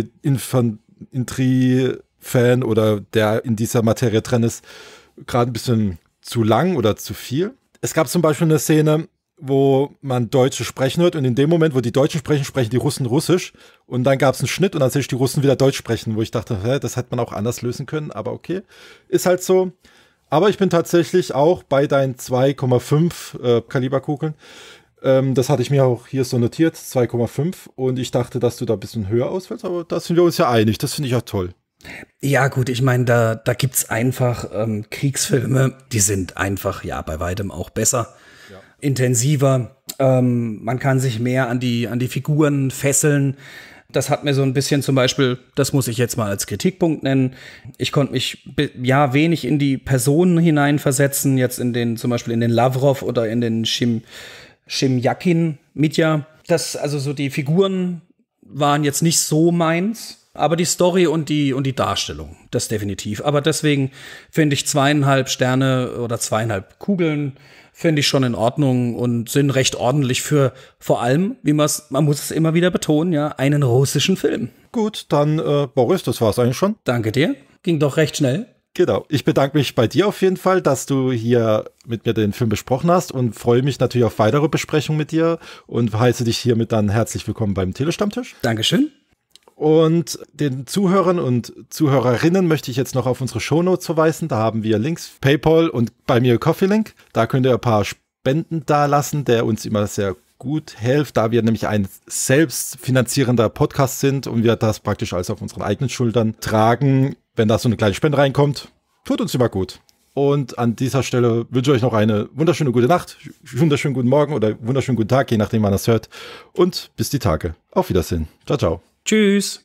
[SPEAKER 5] Armee-Infanterie-Fan oder der in dieser Materie drin ist, gerade ein bisschen zu lang oder zu viel. Es gab zum Beispiel eine Szene, wo man Deutsche sprechen hört und in dem Moment, wo die Deutschen sprechen, sprechen die Russen Russisch und dann gab es einen Schnitt und dann sehe ich die Russen wieder Deutsch sprechen, wo ich dachte, hä, das hätte man auch anders lösen können, aber okay, ist halt so. Aber ich bin tatsächlich auch bei deinen zwei Komma fünf äh, Kaliberkugeln. Ähm, das hatte ich mir auch hier so notiert, zwei Komma fünf und ich dachte, dass du da ein bisschen höher ausfällst, aber da sind wir uns ja einig, das finde ich auch toll.
[SPEAKER 6] Ja gut, ich meine, da, da gibt's einfach ähm, Kriegsfilme, die sind einfach, ja, bei weitem auch besser, ja. intensiver. Ähm, man kann sich mehr an die, an die Figuren fesseln. Das hat mir so ein bisschen zum Beispiel, das muss ich jetzt mal als Kritikpunkt nennen, ich konnte mich ja wenig in die Personen hineinversetzen, jetzt in den, zum Beispiel in den Lavrov oder in den Shim, Shimjakin Mitya. Das, also so die Figuren waren jetzt nicht so meins. Aber die Story und die, und die Darstellung, das definitiv. Aber deswegen finde ich zweieinhalb Sterne oder zweieinhalb Kugeln, finde ich schon in Ordnung und sind recht ordentlich für vor allem, wie man es, man muss es immer wieder betonen, ja, einen russischen Film.
[SPEAKER 5] Gut, dann äh, Boris, das war's eigentlich schon.
[SPEAKER 6] Danke dir. Ging doch recht schnell.
[SPEAKER 5] Genau. Ich bedanke mich bei dir auf jeden Fall, dass du hier mit mir den Film besprochen hast und freue mich natürlich auf weitere Besprechungen mit dir und heiße dich hiermit dann herzlich willkommen beim Telestammtisch.
[SPEAKER 6] Dankeschön.
[SPEAKER 5] Und den Zuhörern und Zuhörerinnen möchte ich jetzt noch auf unsere Shownotes verweisen. Da haben wir Links, PayPal und bei mir Coffee Link. Da könnt ihr ein paar Spenden dalassen, der uns immer sehr gut hilft, da wir nämlich ein selbstfinanzierender Podcast sind und wir das praktisch alles auf unseren eigenen Schultern tragen. Wenn da so eine kleine Spende reinkommt, tut uns immer gut. Und an dieser Stelle wünsche ich euch noch eine wunderschöne gute Nacht, wunderschönen guten Morgen oder wunderschönen guten Tag, je nachdem, wann ihr es hört. Und bis die Tage. Auf Wiedersehen. Ciao, ciao.
[SPEAKER 6] Tschüss.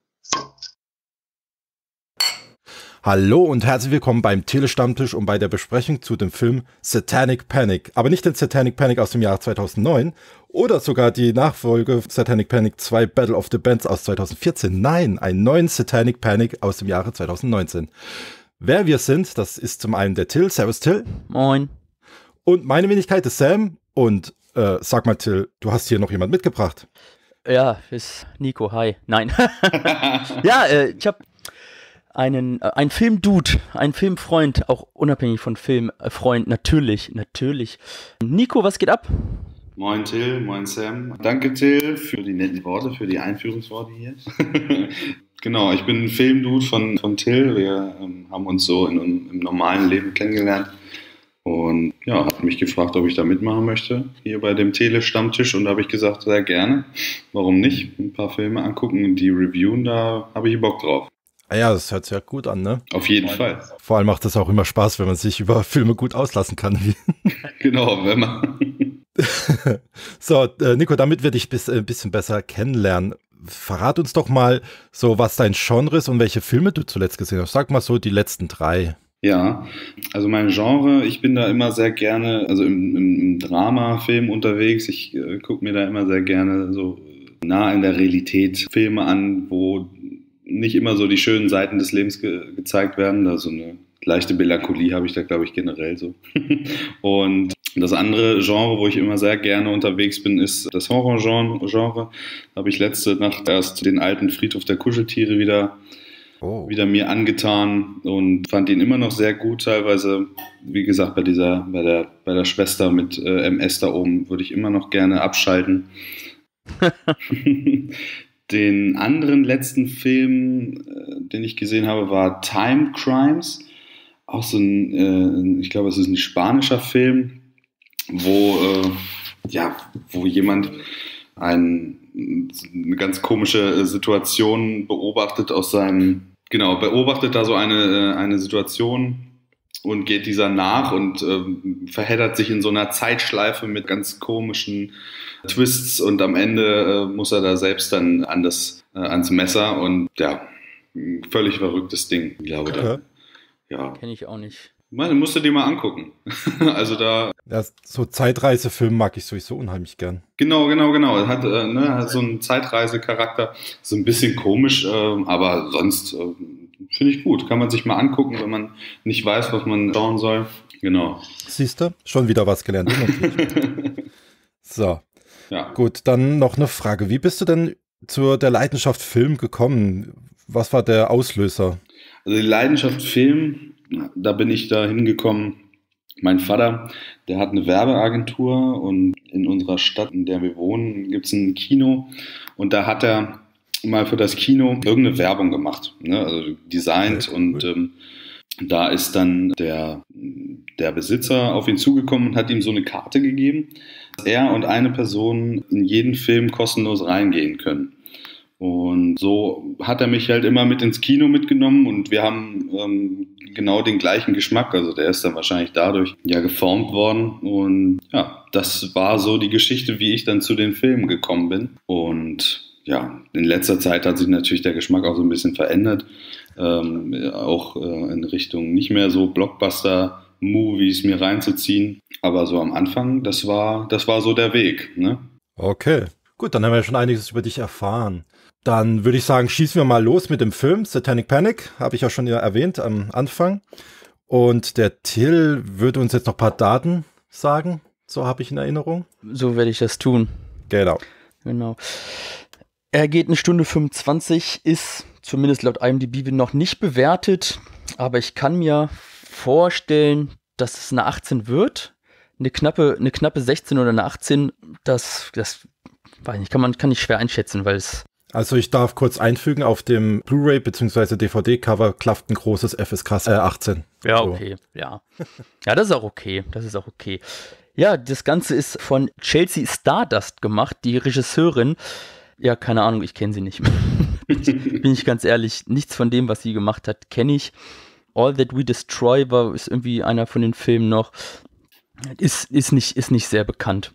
[SPEAKER 5] Hallo und herzlich willkommen beim Telestammtisch und bei der Besprechung zu dem Film Satanic Panic. Aber nicht den Satanic Panic aus dem Jahr zweitausendneun oder sogar die Nachfolge Satanic Panic zwei Battle of the Bands aus zweitausendvierzehn. Nein, einen neuen Satanic Panic aus dem Jahre zweitausendneunzehn. Wer wir sind, das ist zum einen der Till. Servus Till.
[SPEAKER 3] Moin.
[SPEAKER 5] Und meine Wenigkeit ist Sam. Und äh, sag mal Till, du hast hier noch jemand mitgebracht.
[SPEAKER 7] Ja, ist Nico, hi. Nein. ja, äh, ich habe einen, äh, einen Film-Dude, einen Filmfreund, auch unabhängig von Filmfreund, natürlich, natürlich. Nico, was geht ab?
[SPEAKER 8] Moin Till, moin Sam. Danke Till für die netten Worte, für die Einführungsworte hier. Genau, ich bin ein Filmdude von, von Till. Wir ähm, haben uns so in, im normalen Leben kennengelernt. Und ja, hat mich gefragt, ob ich da mitmachen möchte, hier bei dem Tele-Stammtisch. Und da habe ich gesagt, sehr gerne. Warum nicht? Ein paar Filme angucken und die reviewen, da habe ich Bock drauf.
[SPEAKER 5] Ah ja, das hört sich ja gut an, ne?
[SPEAKER 8] Auf jeden Fall.
[SPEAKER 5] Vor allem macht es auch immer Spaß, wenn man sich über Filme gut auslassen kann.
[SPEAKER 8] Genau, wenn man...
[SPEAKER 5] So, äh, Nico, damit wir dich bis, äh, ein bisschen besser kennenlernen, verrat uns doch mal so, was dein Genre ist und welche Filme du zuletzt gesehen hast. Sag mal so die letzten drei.
[SPEAKER 8] Ja, also mein Genre, ich bin da immer sehr gerne, also im, im, im Drama-Film unterwegs. Ich äh, gucke mir da immer sehr gerne so nah in der Realität Filme an, wo nicht immer so die schönen Seiten des Lebens ge- gezeigt werden. Da so eine leichte Melancholie habe ich da, glaube ich, generell so. Und das andere Genre, wo ich immer sehr gerne unterwegs bin, ist das Horror-Genre. Da habe ich letzte Nacht erst den alten Friedhof der Kuscheltiere wieder, oh. wieder mir angetan und fand ihn immer noch sehr gut. Teilweise, wie gesagt, bei dieser, bei der, bei der Schwester mit äh, M S da oben würde ich immer noch gerne abschalten. Den anderen letzten Film, äh, den ich gesehen habe, war Time Crimes. Auch so ein, äh, ich glaube, es ist ein spanischer Film, wo, äh, ja, wo jemand ein, eine ganz komische Situation beobachtet aus seinem, genau, beobachtet da so eine, eine Situation und geht dieser nach und äh, verheddert sich in so einer Zeitschleife mit ganz komischen Twists und am Ende äh, muss er da selbst dann an das, äh, ans Messer und ja, völlig verrücktes Ding, ich glaube.
[SPEAKER 5] Okay.
[SPEAKER 8] Da, ja.
[SPEAKER 7] Kenne ich auch nicht.
[SPEAKER 8] Man, musst du dir mal angucken. Also da.
[SPEAKER 5] Ja, so Zeitreisefilm mag ich sowieso unheimlich gern.
[SPEAKER 8] Genau, genau, genau. Er hat, äh, ne, hat so einen Zeitreisecharakter. So ein bisschen komisch, äh, aber sonst äh, finde ich gut. Kann man sich mal angucken, wenn man nicht weiß, was man schauen soll. Genau.
[SPEAKER 5] Siehst du? Schon wieder was gelernt. So.
[SPEAKER 8] Ja.
[SPEAKER 5] Gut, dann noch eine Frage. Wie bist du denn zu der Leidenschaft Film gekommen? Was war der Auslöser?
[SPEAKER 8] Also die Leidenschaft Film, da bin ich da hingekommen. Mein Vater, der hat eine Werbeagentur und in unserer Stadt, in der wir wohnen, gibt es ein Kino und da hat er mal für das Kino irgendeine Werbung gemacht, ne? Also designt okay, und ähm, da ist dann der, der Besitzer auf ihn zugekommen und hat ihm so eine Karte gegeben, dass er und eine Person in jeden Film kostenlos reingehen können. Und so hat er mich halt immer mit ins Kino mitgenommen und wir haben ähm, genau den gleichen Geschmack. Also der ist dann wahrscheinlich dadurch ja geformt worden. Und ja, das war so die Geschichte, wie ich dann zu den Filmen gekommen bin. Und ja, in letzter Zeit hat sich natürlich der Geschmack auch so ein bisschen verändert. Ähm, auch äh, in Richtung nicht mehr so Blockbuster-Movies mir reinzuziehen. Aber so am Anfang, das war, das war so der Weg, ne?
[SPEAKER 5] Okay, gut, dann haben wir schon einiges über dich erfahren. Dann würde ich sagen, schießen wir mal los mit dem Film Satanic Panic, habe ich ja schon erwähnt am Anfang. Und der Till würde uns jetzt noch ein paar Daten sagen, so habe ich in Erinnerung.
[SPEAKER 7] So werde ich das tun.
[SPEAKER 5] Genau.
[SPEAKER 7] Genau. Er geht eine Stunde fünfundzwanzig, ist zumindest laut I M D B noch nicht bewertet, aber ich kann mir vorstellen, dass es eine achtzehn wird. Eine knappe, eine knappe sechzehn oder eine achtzehn, das, das weiß nicht, kann man kann ich schwer einschätzen, weil es
[SPEAKER 5] Also ich darf kurz einfügen, auf dem Blu-ray bzw. D V D-Cover klafft ein großes F S K achtzehn.
[SPEAKER 7] Ja,
[SPEAKER 5] So.
[SPEAKER 7] okay, ja. Ja, das ist auch okay, das ist auch okay. Ja, das Ganze ist von Chelsea Stardust gemacht, die Regisseurin. Ja, keine Ahnung, ich kenne sie nicht. Bin ich ganz ehrlich, nichts von dem, was sie gemacht hat, kenne ich. All That We Destroy war, ist irgendwie einer von den Filmen noch. Ist, ist, nicht, ist nicht sehr bekannt.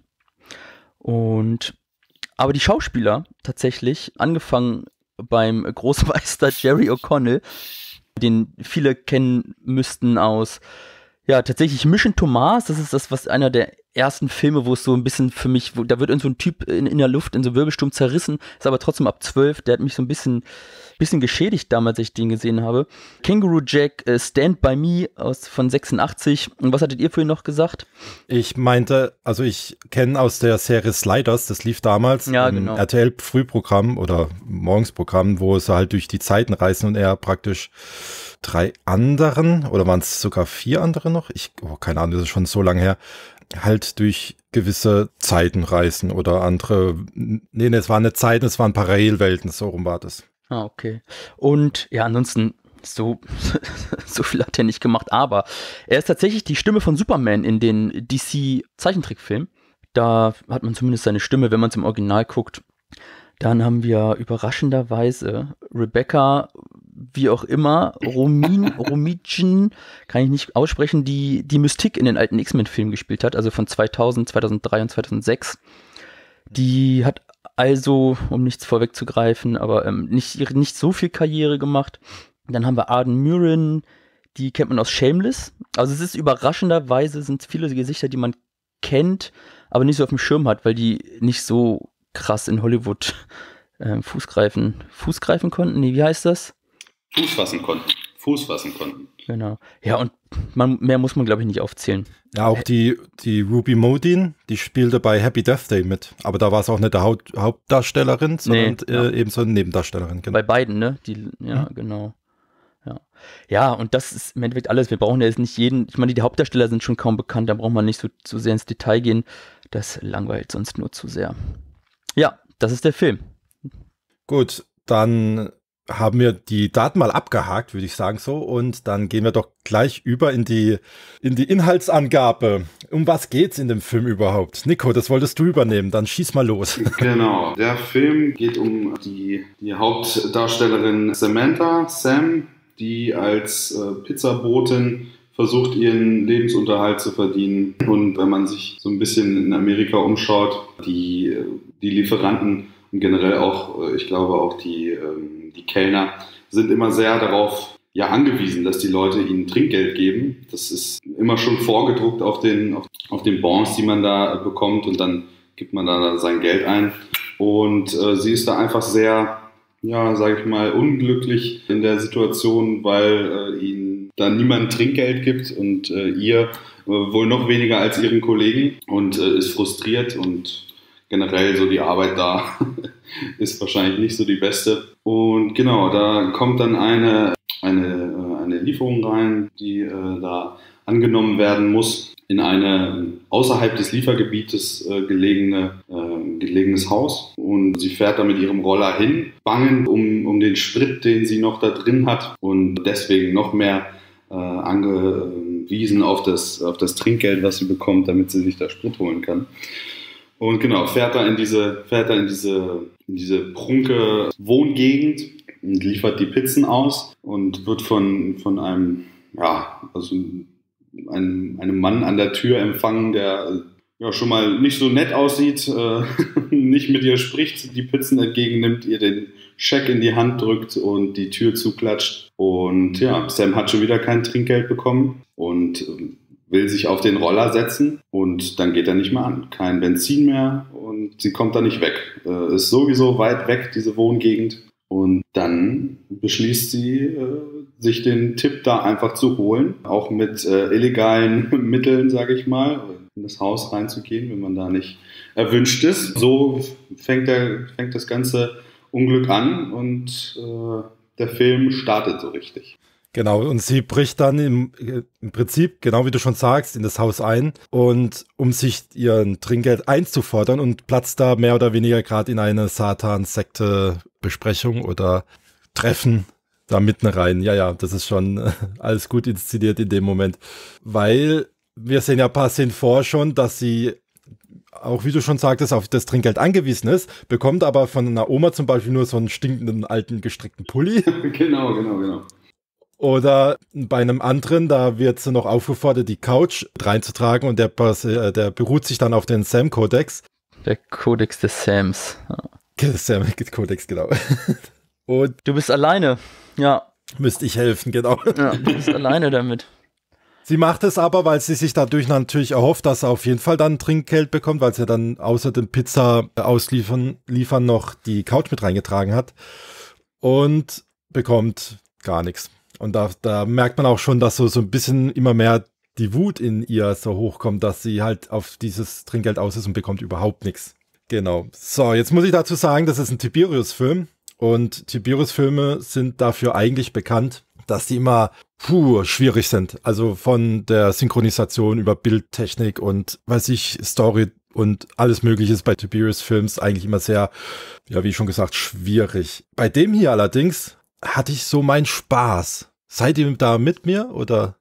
[SPEAKER 7] Und aber die Schauspieler tatsächlich, angefangen beim Großmeister Jerry O'Connell, den viele kennen müssten aus, ja, tatsächlich Mission Thomas, das ist das, was einer der ersten Filme, wo es so ein bisschen für mich, wo, da wird irgend so ein Typ in, in der Luft in so Wirbelsturm zerrissen, ist aber trotzdem ab zwölf, der hat mich so ein bisschen, bisschen geschädigt damals, als ich den gesehen habe. Kangaroo Jack, äh, Stand By Me aus, von sechsundachtzig. Und was hattet ihr vorhin noch gesagt?
[SPEAKER 5] Ich meinte, also ich kenne aus der Serie Sliders, das lief damals
[SPEAKER 7] Ja,
[SPEAKER 5] im
[SPEAKER 7] genau.
[SPEAKER 5] R T L-Frühprogramm oder Morgensprogramm, wo sie halt durch die Zeiten reisen und er praktisch drei anderen, oder waren es sogar vier andere noch? Ich, oh, keine Ahnung, das ist schon so lange her, halt durch gewisse Zeiten reisen oder andere, nee, nee, es waren nicht Zeiten, es waren Parallelwelten, so rum war das.
[SPEAKER 7] Ah, okay. Und ja, ansonsten, so, so viel hat er nicht gemacht, aber er ist tatsächlich die Stimme von Superman in den D C-Zeichentrickfilmen. Da hat man zumindest seine Stimme, wenn man es im Original guckt. Dann haben wir überraschenderweise Rebecca, wie auch immer, Romin, Romijn, kann ich nicht aussprechen, die die Mystique in den alten X-Men-Filmen gespielt hat, also von zweitausend, zweitausenddrei und zweitausendsechs. Die hat also, um nichts vorwegzugreifen, aber ähm, nicht, nicht so viel Karriere gemacht. Dann haben wir Arden Mirren, die kennt man aus Shameless. Also es ist überraschenderweise, sind viele Gesichter, die man kennt, aber nicht so auf dem Schirm hat, weil die nicht so krass in Hollywood äh, Fuß greifen, Fuß greifen konnten. Nee, wie heißt das?
[SPEAKER 8] Fuß fassen konnten. Fuß fassen konnten.
[SPEAKER 7] Genau. Ja, und man, mehr muss man, glaube ich, nicht aufzählen.
[SPEAKER 5] Ja, auch die, die Ruby Modine, die spielte bei Happy Death Day mit. Aber da war es auch nicht der Haupt, Hauptdarstellerin, sondern
[SPEAKER 7] Nee, ja.
[SPEAKER 5] äh, eben so eine Nebendarstellerin. Genau.
[SPEAKER 7] Bei beiden, ne? Die, ja,
[SPEAKER 5] Mhm.
[SPEAKER 7] genau. Ja. Ja, und das ist im Endeffekt alles. Wir brauchen ja jetzt nicht jeden, ich meine, die Hauptdarsteller sind schon kaum bekannt, da braucht man nicht so, so sehr ins Detail gehen. Das langweilt sonst nur zu sehr. Ja, das ist der Film.
[SPEAKER 5] Gut, dann haben wir die Daten mal abgehakt, würde ich sagen so. Und dann gehen wir doch gleich über in die, in die Inhaltsangabe. Um was geht's in dem Film überhaupt? Nico, das wolltest du übernehmen, dann schieß mal los.
[SPEAKER 8] Genau, der Film geht um die, die Hauptdarstellerin Samantha, Sam, die als äh, Pizzabotin versucht, ihren Lebensunterhalt zu verdienen. Und wenn man sich so ein bisschen in Amerika umschaut, die, die Lieferanten und generell auch, ich glaube auch die, die Kellner sind immer sehr darauf ja, angewiesen, dass die Leute ihnen Trinkgeld geben. Das ist immer schon vorgedruckt auf den, auf, auf den Bons, die man da bekommt, und dann gibt man da sein Geld ein. Und äh, sie ist da einfach sehr, ja, sage ich mal, unglücklich in der Situation, weil äh, ihnen da niemand Trinkgeld gibt und äh, ihr äh, wohl noch weniger als ihren Kollegen, und äh, ist frustriert, und generell so die Arbeit da ist wahrscheinlich nicht so die beste. Und genau, da kommt dann eine, eine, eine Lieferung rein, die äh, da angenommen werden muss in eine außerhalb des Liefergebietes äh, gelegene, äh, gelegenes Haus. Und sie fährt da mit ihrem Roller hin, bangend um, um den Sprit, den sie noch da drin hat, und deswegen noch mehr äh, angewiesen auf das, auf das Trinkgeld, was sie bekommt, damit sie sich da Sprit holen kann. Und genau, fährt da in diese, fährt da in diese, in diese prunke Wohngegend und liefert die Pizzen aus und wird von, von einem, ja, also einem, einem Mann an der Tür empfangen, der ja schon mal nicht so nett aussieht, äh, nicht mit ihr spricht, die Pizzen entgegennimmt, ihr den Scheck in die Hand drückt und die Tür zuklatscht. Und ja, Sam hat schon wieder kein Trinkgeld bekommen und äh, will sich auf den Roller setzen, und dann geht er nicht mehr an. Kein Benzin mehr, und sie kommt da nicht weg. Äh, ist sowieso weit weg, diese Wohngegend. Und dann beschließt sie, äh, sich den Tipp da einfach zu holen, auch mit äh, illegalen Mitteln, sage ich mal, in das Haus reinzugehen, wenn man da nicht erwünscht ist. So fängt, der, fängt das ganze Unglück an, und äh, der Film startet so richtig.
[SPEAKER 5] Genau, und sie bricht dann im, im Prinzip, genau wie du schon sagst, in das Haus ein und um sich ihren Trinkgeld einzufordern und platzt da mehr oder weniger gerade in eine Satan-Sekte-Besprechung oder Treffen da mitten rein. Ja, ja, das ist schon alles gut inszeniert in dem Moment, weil wir sehen ja ein paar Szenen vor schon, dass sie auch, wie du schon sagtest, auf das Trinkgeld angewiesen ist, bekommt aber von einer Oma zum Beispiel nur so einen stinkenden, alten, gestrickten Pulli.
[SPEAKER 8] Genau, genau, genau.
[SPEAKER 5] Oder bei einem anderen, da wird sie noch aufgefordert, die Couch reinzutragen und der, der beruht sich dann auf den Sam-Kodex.
[SPEAKER 7] Der Kodex des Sams.
[SPEAKER 5] Ja. Sam-Kodex, genau. Und
[SPEAKER 7] du bist alleine, ja.
[SPEAKER 5] Müsste ich helfen, genau.
[SPEAKER 7] Ja, du bist alleine damit.
[SPEAKER 5] Sie macht es aber, weil sie sich dadurch natürlich erhofft, dass sie auf jeden Fall dann Trinkgeld bekommt, weil sie dann außer dem Pizza ausliefern liefern noch die Couch mit reingetragen hat und bekommt gar nichts. Und da, da merkt man auch schon, dass so, so ein bisschen immer mehr die Wut in ihr so hochkommt, dass sie halt auf dieses Trinkgeld aus ist und bekommt überhaupt nichts. Genau. So, jetzt muss ich dazu sagen, das ist ein Tiberius-Film und Tiberius-Filme sind dafür eigentlich bekannt, dass die immer puh, schwierig sind. Also von der Synchronisation über Bildtechnik und, weiß ich, Story und alles Mögliche ist bei Tiberius-Films eigentlich immer sehr, ja, wie schon gesagt, schwierig. Bei dem hier allerdings hatte ich so meinen Spaß. Seid ihr da mit mir, oder?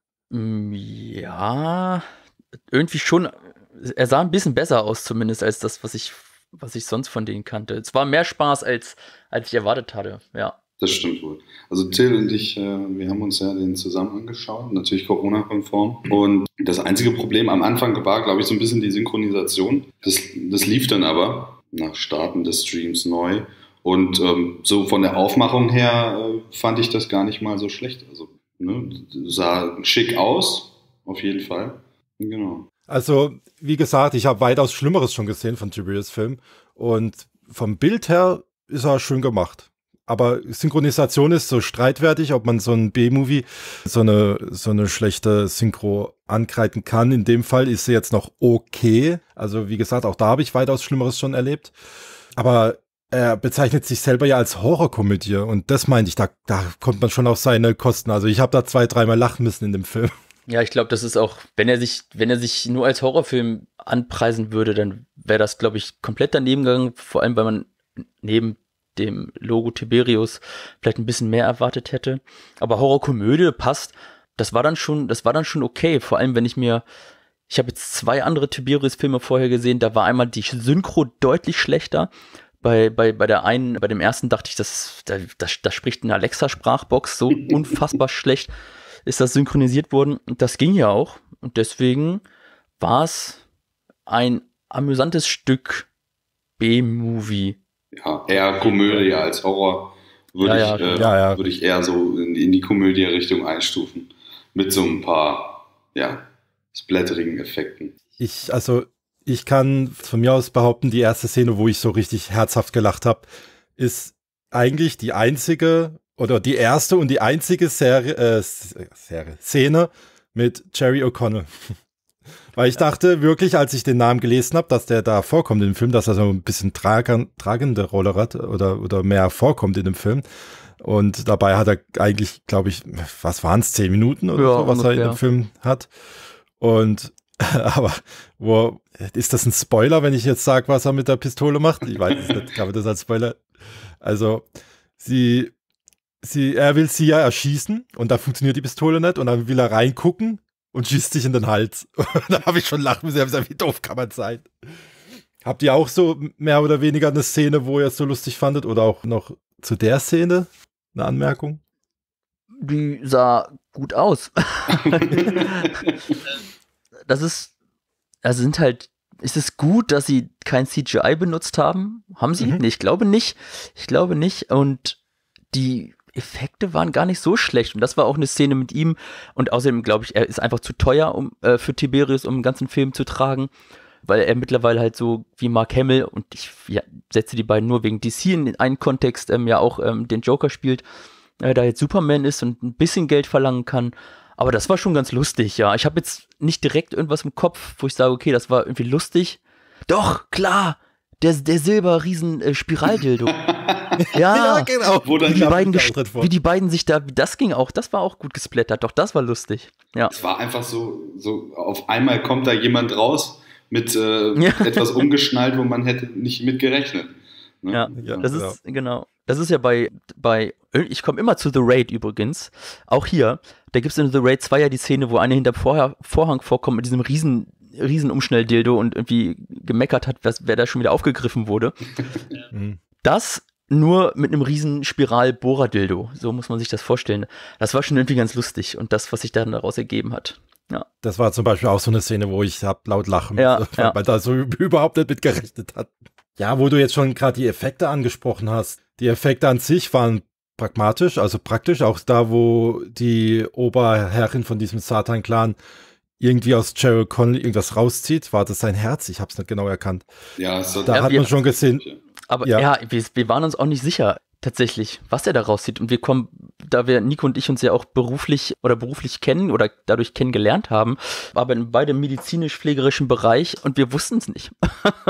[SPEAKER 7] Ja, irgendwie schon. Er sah ein bisschen besser aus zumindest als das, was ich, was ich sonst von denen kannte. Es war mehr Spaß, als, als ich erwartet hatte, ja.
[SPEAKER 8] Das stimmt wohl. Also Till und ich, äh, wir haben uns ja den zusammen angeschaut, natürlich Corona-konform. Und das einzige Problem am Anfang war, glaube ich, so ein bisschen die Synchronisation. Das, das lief dann aber nach Starten des Streams neu. Und ähm, so von der Aufmachung her äh, fand ich das gar nicht mal so schlecht. Also ne, sah schick aus, auf jeden Fall. Genau.
[SPEAKER 5] Also wie gesagt, ich habe weitaus Schlimmeres schon gesehen von Tiberius Film. Und vom Bild her ist er schön gemacht. Aber Synchronisation ist so streitwertig, ob man so ein B-Movie so eine, so eine schlechte Synchro ankreiden kann. In dem Fall ist sie jetzt noch okay. Also wie gesagt, auch da habe ich weitaus Schlimmeres schon erlebt. Aber er bezeichnet sich selber ja als Horrorkomödie und das meinte ich, da, da kommt man schon auf seine Kosten. Also ich habe da zwei, dreimal lachen müssen in dem Film.
[SPEAKER 7] Ja, ich glaube, das ist auch, wenn er sich, wenn er sich nur als Horrorfilm anpreisen würde, dann wäre das, glaube ich, komplett daneben gegangen, vor allem, weil man neben dem Logo Tiberius vielleicht ein bisschen mehr erwartet hätte. Aber Horrorkomödie passt. Das war dann schon, das war dann schon okay. Vor allem, wenn ich mir, ich habe jetzt zwei andere Tiberius-Filme vorher gesehen, da war einmal die Synchro deutlich schlechter. Bei, bei, bei der einen, bei dem ersten dachte ich, das, da, das, das spricht eine Alexa-Sprachbox, so unfassbar schlecht ist das synchronisiert worden. Und das ging ja auch. Und deswegen war es ein amüsantes Stück B-Movie.
[SPEAKER 8] Ja, eher Komödie als Horror würde
[SPEAKER 7] ja,
[SPEAKER 8] ich,
[SPEAKER 7] ja,
[SPEAKER 8] äh,
[SPEAKER 5] ja, ja.
[SPEAKER 8] würde ich eher so in, in die Komödie-Richtung einstufen. Mit so ein paar, ja, splatterigen Effekten.
[SPEAKER 5] Ich, also, ich kann von mir aus behaupten, die erste Szene, wo ich so richtig herzhaft gelacht habe, ist eigentlich die einzige oder die erste und die einzige Serie, äh, Serie, Szene mit Jerry O'Connell. Weil ich dachte wirklich, als ich den Namen gelesen habe, dass der da vorkommt in dem Film, dass er so ein bisschen tragen, tragende Rolle hat oder, oder mehr vorkommt in dem Film. Und dabei hat er eigentlich, glaube ich, was waren es, zehn Minuten oder
[SPEAKER 7] ja,
[SPEAKER 5] so, was
[SPEAKER 7] ungefähr.
[SPEAKER 5] er in dem Film hat. Und aber wo ist das ein Spoiler, wenn ich jetzt sage, was er mit der Pistole macht? Ich weiß es nicht, kann man das als Spoiler? Also, sie, sie, er will sie ja erschießen und da funktioniert die Pistole nicht und dann will er reingucken und schießt sich in den Hals. Da habe ich schon lachen müssen, ich habe gesagt, wie doof kann man sein? Habt ihr auch so mehr oder weniger eine Szene, wo ihr es so lustig fandet oder auch noch zu der Szene eine Anmerkung?
[SPEAKER 7] Die sah gut aus. Das ist, also sind halt, ist es gut, dass sie kein C G I benutzt haben? Haben sie?
[SPEAKER 5] Mhm.
[SPEAKER 7] Nee, ich glaube nicht. Ich glaube nicht. Und die Effekte waren gar nicht so schlecht. Und das war auch eine Szene mit ihm. Und außerdem glaube ich, er ist einfach zu teuer um, äh, für Tiberius, um einen ganzen Film zu tragen. Weil er mittlerweile halt so wie Mark Hamill, und ich ja, setze die beiden nur wegen D C in einen Kontext, ähm, ja auch ähm, den Joker spielt, äh, da jetzt Superman ist und ein bisschen Geld verlangen kann. Aber das war schon ganz lustig, ja. Ich habe jetzt nicht direkt irgendwas im Kopf, wo ich sage, okay, das war irgendwie lustig. Doch, klar, Der, der Silber-Riesen-Spiraldildo. ja,
[SPEAKER 5] Ja, genau.
[SPEAKER 8] Wo dann
[SPEAKER 7] wie die,
[SPEAKER 8] ja,
[SPEAKER 7] beiden
[SPEAKER 5] da
[SPEAKER 7] ges-
[SPEAKER 5] auch drin vor.
[SPEAKER 7] wie die beiden sich da, das ging auch, das war auch gut gesplattert, doch das war lustig. Ja.
[SPEAKER 8] es war einfach so, so, auf einmal kommt da jemand raus mit äh,
[SPEAKER 7] Ja.
[SPEAKER 8] etwas umgeschnallt, wo man hätte nicht mit gerechnet. Ne?
[SPEAKER 7] Ja,
[SPEAKER 5] Ja,
[SPEAKER 7] das
[SPEAKER 5] genau.
[SPEAKER 7] ist, genau. Das ist ja bei, bei ich komme immer zu The Raid übrigens, auch hier, da gibt es in The Raid zwei ja die Szene, wo einer hinter Vorher, Vorhang vorkommt mit diesem riesen, riesen Umschnelldildo und irgendwie gemeckert hat, was, wer da schon wieder aufgegriffen wurde.
[SPEAKER 5] Mhm.
[SPEAKER 7] Das nur mit einem riesen Spiral-Bohrer-Dildo, so muss man sich das vorstellen. Das war schon irgendwie ganz lustig und das, was sich dann daraus ergeben hat. Ja,
[SPEAKER 5] Das war zum Beispiel auch so eine Szene, wo ich hab laut lachen
[SPEAKER 7] Ja,
[SPEAKER 5] musste,
[SPEAKER 7] ja.
[SPEAKER 5] weil da so überhaupt nicht mit gerechnet hat. Ja, wo du jetzt schon gerade die Effekte angesprochen hast. Die Effekte an sich waren pragmatisch, also praktisch, auch da, wo die Oberherrin von diesem Satan-Clan irgendwie aus Jerry Connell irgendwas rauszieht. War das sein Herz? Ich hab's nicht genau erkannt.
[SPEAKER 8] Ja, so,
[SPEAKER 5] Da
[SPEAKER 7] Ja,
[SPEAKER 5] hat
[SPEAKER 7] wir-
[SPEAKER 5] man schon gesehen,
[SPEAKER 7] aber
[SPEAKER 5] Ja.
[SPEAKER 7] ja, wir, wir waren uns auch nicht sicher, tatsächlich, was er da rauszieht. Und wir kommen, da wir, Nico und ich uns ja auch beruflich oder beruflich kennen oder dadurch kennengelernt haben, aber in beidem medizinisch-pflegerischen Bereich und wir wussten es nicht.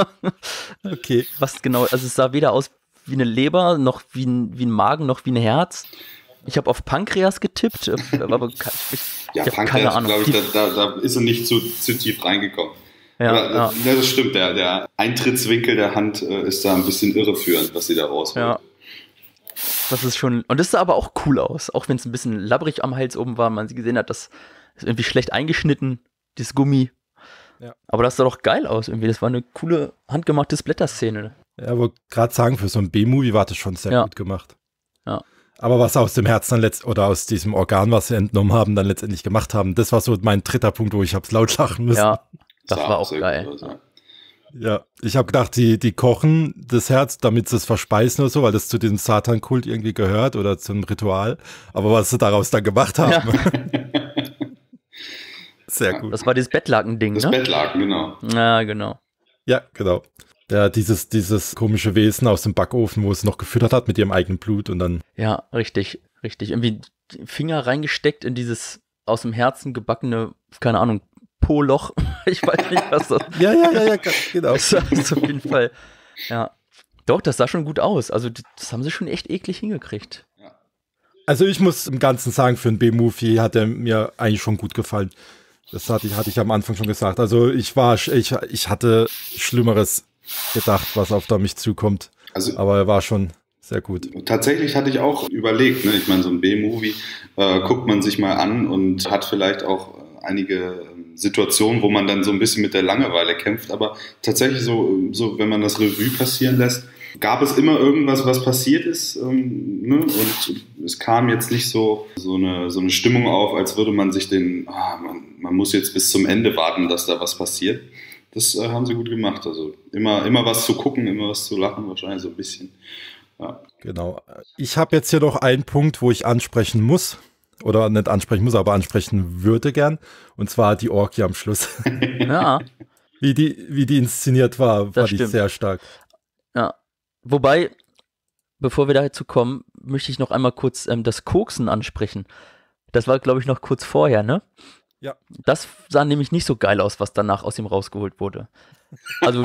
[SPEAKER 5] okay.
[SPEAKER 7] Was genau, also es sah weder aus wie eine Leber, noch wie ein, wie ein Magen, noch wie ein Herz. Ich habe auf Pankreas getippt, äh, aber ich, ich,
[SPEAKER 8] ja,
[SPEAKER 7] ich habe keine
[SPEAKER 8] Pankreas,
[SPEAKER 7] Ahnung.
[SPEAKER 8] glaube ich,
[SPEAKER 7] Die-
[SPEAKER 8] da, da, da ist er nicht zu, zu tief reingekommen.
[SPEAKER 7] ja,
[SPEAKER 8] Aber,
[SPEAKER 7] ja,
[SPEAKER 8] ja, das stimmt, der, der Eintrittswinkel der Hand äh, ist da ein bisschen irreführend, was sie da rausholt.
[SPEAKER 7] ja. Das ist schon, und das sah aber auch cool aus, auch wenn es ein bisschen labbrig am Hals oben war, man gesehen hat, das ist irgendwie schlecht eingeschnitten, das Gummi.
[SPEAKER 5] Ja.
[SPEAKER 7] Aber das sah doch geil aus irgendwie, das war eine coole handgemachte Splatter-Szene.
[SPEAKER 5] Ja, wollte gerade sagen, für so ein B-Movie war das schon sehr
[SPEAKER 7] Ja.
[SPEAKER 5] gut gemacht.
[SPEAKER 7] Ja.
[SPEAKER 5] Aber was aus dem Herzen dann letzt oder aus diesem Organ, was sie entnommen haben, dann letztendlich gemacht haben, das war so mein dritter Punkt, wo ich hab's laut lachen müssen.
[SPEAKER 7] Ja, das
[SPEAKER 8] Sah
[SPEAKER 7] war auch
[SPEAKER 8] sehr
[SPEAKER 7] geil.
[SPEAKER 8] gut aus, ja.
[SPEAKER 5] Ja, ich habe gedacht, die, die kochen das Herz, damit sie es verspeisen oder so, weil das zu diesem Satan-Kult irgendwie gehört oder zum Ritual. Aber was sie daraus dann gemacht haben. Sehr gut.
[SPEAKER 7] Das war dieses Bettlaken-Ding,
[SPEAKER 8] Das
[SPEAKER 7] ne?
[SPEAKER 8] Bettlaken, genau.
[SPEAKER 7] Ja, genau.
[SPEAKER 5] Ja, genau. Ja, dieses, dieses komische Wesen aus dem Backofen, wo es noch gefüttert hat mit ihrem eigenen Blut und dann.
[SPEAKER 7] Ja, richtig, richtig. Irgendwie die Finger reingesteckt in dieses aus dem Herzen gebackene, keine Ahnung, Po-Loch. Ich weiß nicht, was das
[SPEAKER 5] Ja, ja, ja, ja, genau.
[SPEAKER 7] ist. Das ist auf jeden Fall, ja. Doch, das sah schon gut aus. Also, das haben sie schon echt eklig hingekriegt.
[SPEAKER 5] Also ich muss im Ganzen sagen, für einen B-Movie hat er mir eigentlich schon gut gefallen. Das hatte ich, hatte ich am Anfang schon gesagt. Also ich war, ich, ich hatte Schlimmeres gedacht, was auf da mich zukommt.
[SPEAKER 8] Also
[SPEAKER 5] Aber er war schon sehr gut.
[SPEAKER 8] tatsächlich hatte ich auch überlegt, ne? Ich meine, so ein B-Movie äh, guckt man sich mal an und hat vielleicht auch äh, einige ähm, Situationen, wo man dann so ein bisschen mit der Langeweile kämpft. Aber tatsächlich so, so wenn man das Revue passieren lässt, gab es immer irgendwas, was passiert ist. Ähm, ne? Und es kam jetzt nicht so, so, eine, so eine Stimmung auf, als würde man sich den, ah, man, man muss jetzt bis zum Ende warten, dass da was passiert. Das äh, haben sie gut gemacht. Also immer, immer was zu gucken, immer was zu lachen, wahrscheinlich so ein bisschen. Ja.
[SPEAKER 5] Genau. Ich habe jetzt hier noch einen Punkt, wo ich ansprechen muss. Oder nicht ansprechen muss, aber ansprechen würde gern. Und zwar die Orgie am Schluss.
[SPEAKER 7] Ja,
[SPEAKER 5] Wie die, wie die inszeniert war, fand ich
[SPEAKER 7] stimmt.
[SPEAKER 5] sehr stark.
[SPEAKER 7] ja. Wobei, bevor wir dazu kommen, möchte ich noch einmal kurz ähm, das Koksen ansprechen. Das war, glaube ich, noch kurz vorher, ne?
[SPEAKER 5] Ja.
[SPEAKER 7] Das sah nämlich nicht so geil aus, was danach aus ihm rausgeholt wurde. Also,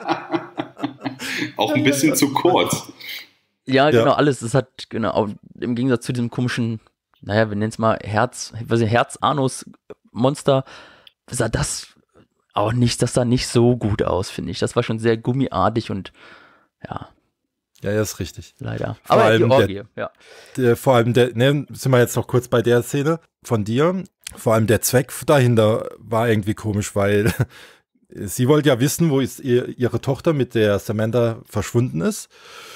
[SPEAKER 8] Auch ein bisschen zu kurz.
[SPEAKER 7] ja,
[SPEAKER 5] Ja.
[SPEAKER 7] genau, alles. Das hat, genau, auch im Gegensatz zu diesem komischen, naja, wir nennen es mal Herz, was ist Herz-Anus-Monster, sah das auch nicht, das sah nicht so gut aus, finde ich. Das war schon sehr gummiartig und, ja,
[SPEAKER 5] Ja, ja, ist richtig.
[SPEAKER 7] leider.
[SPEAKER 5] Vor
[SPEAKER 7] Aber die
[SPEAKER 5] allem der-
[SPEAKER 7] Orgie, ja.
[SPEAKER 5] Der, vor allem der, ne, sind wir jetzt noch kurz bei der Szene von dir. Vor allem der Zweck dahinter war irgendwie komisch, weil sie wollte ja wissen, wo ist ihr, ihre Tochter mit der Samantha verschwunden ist.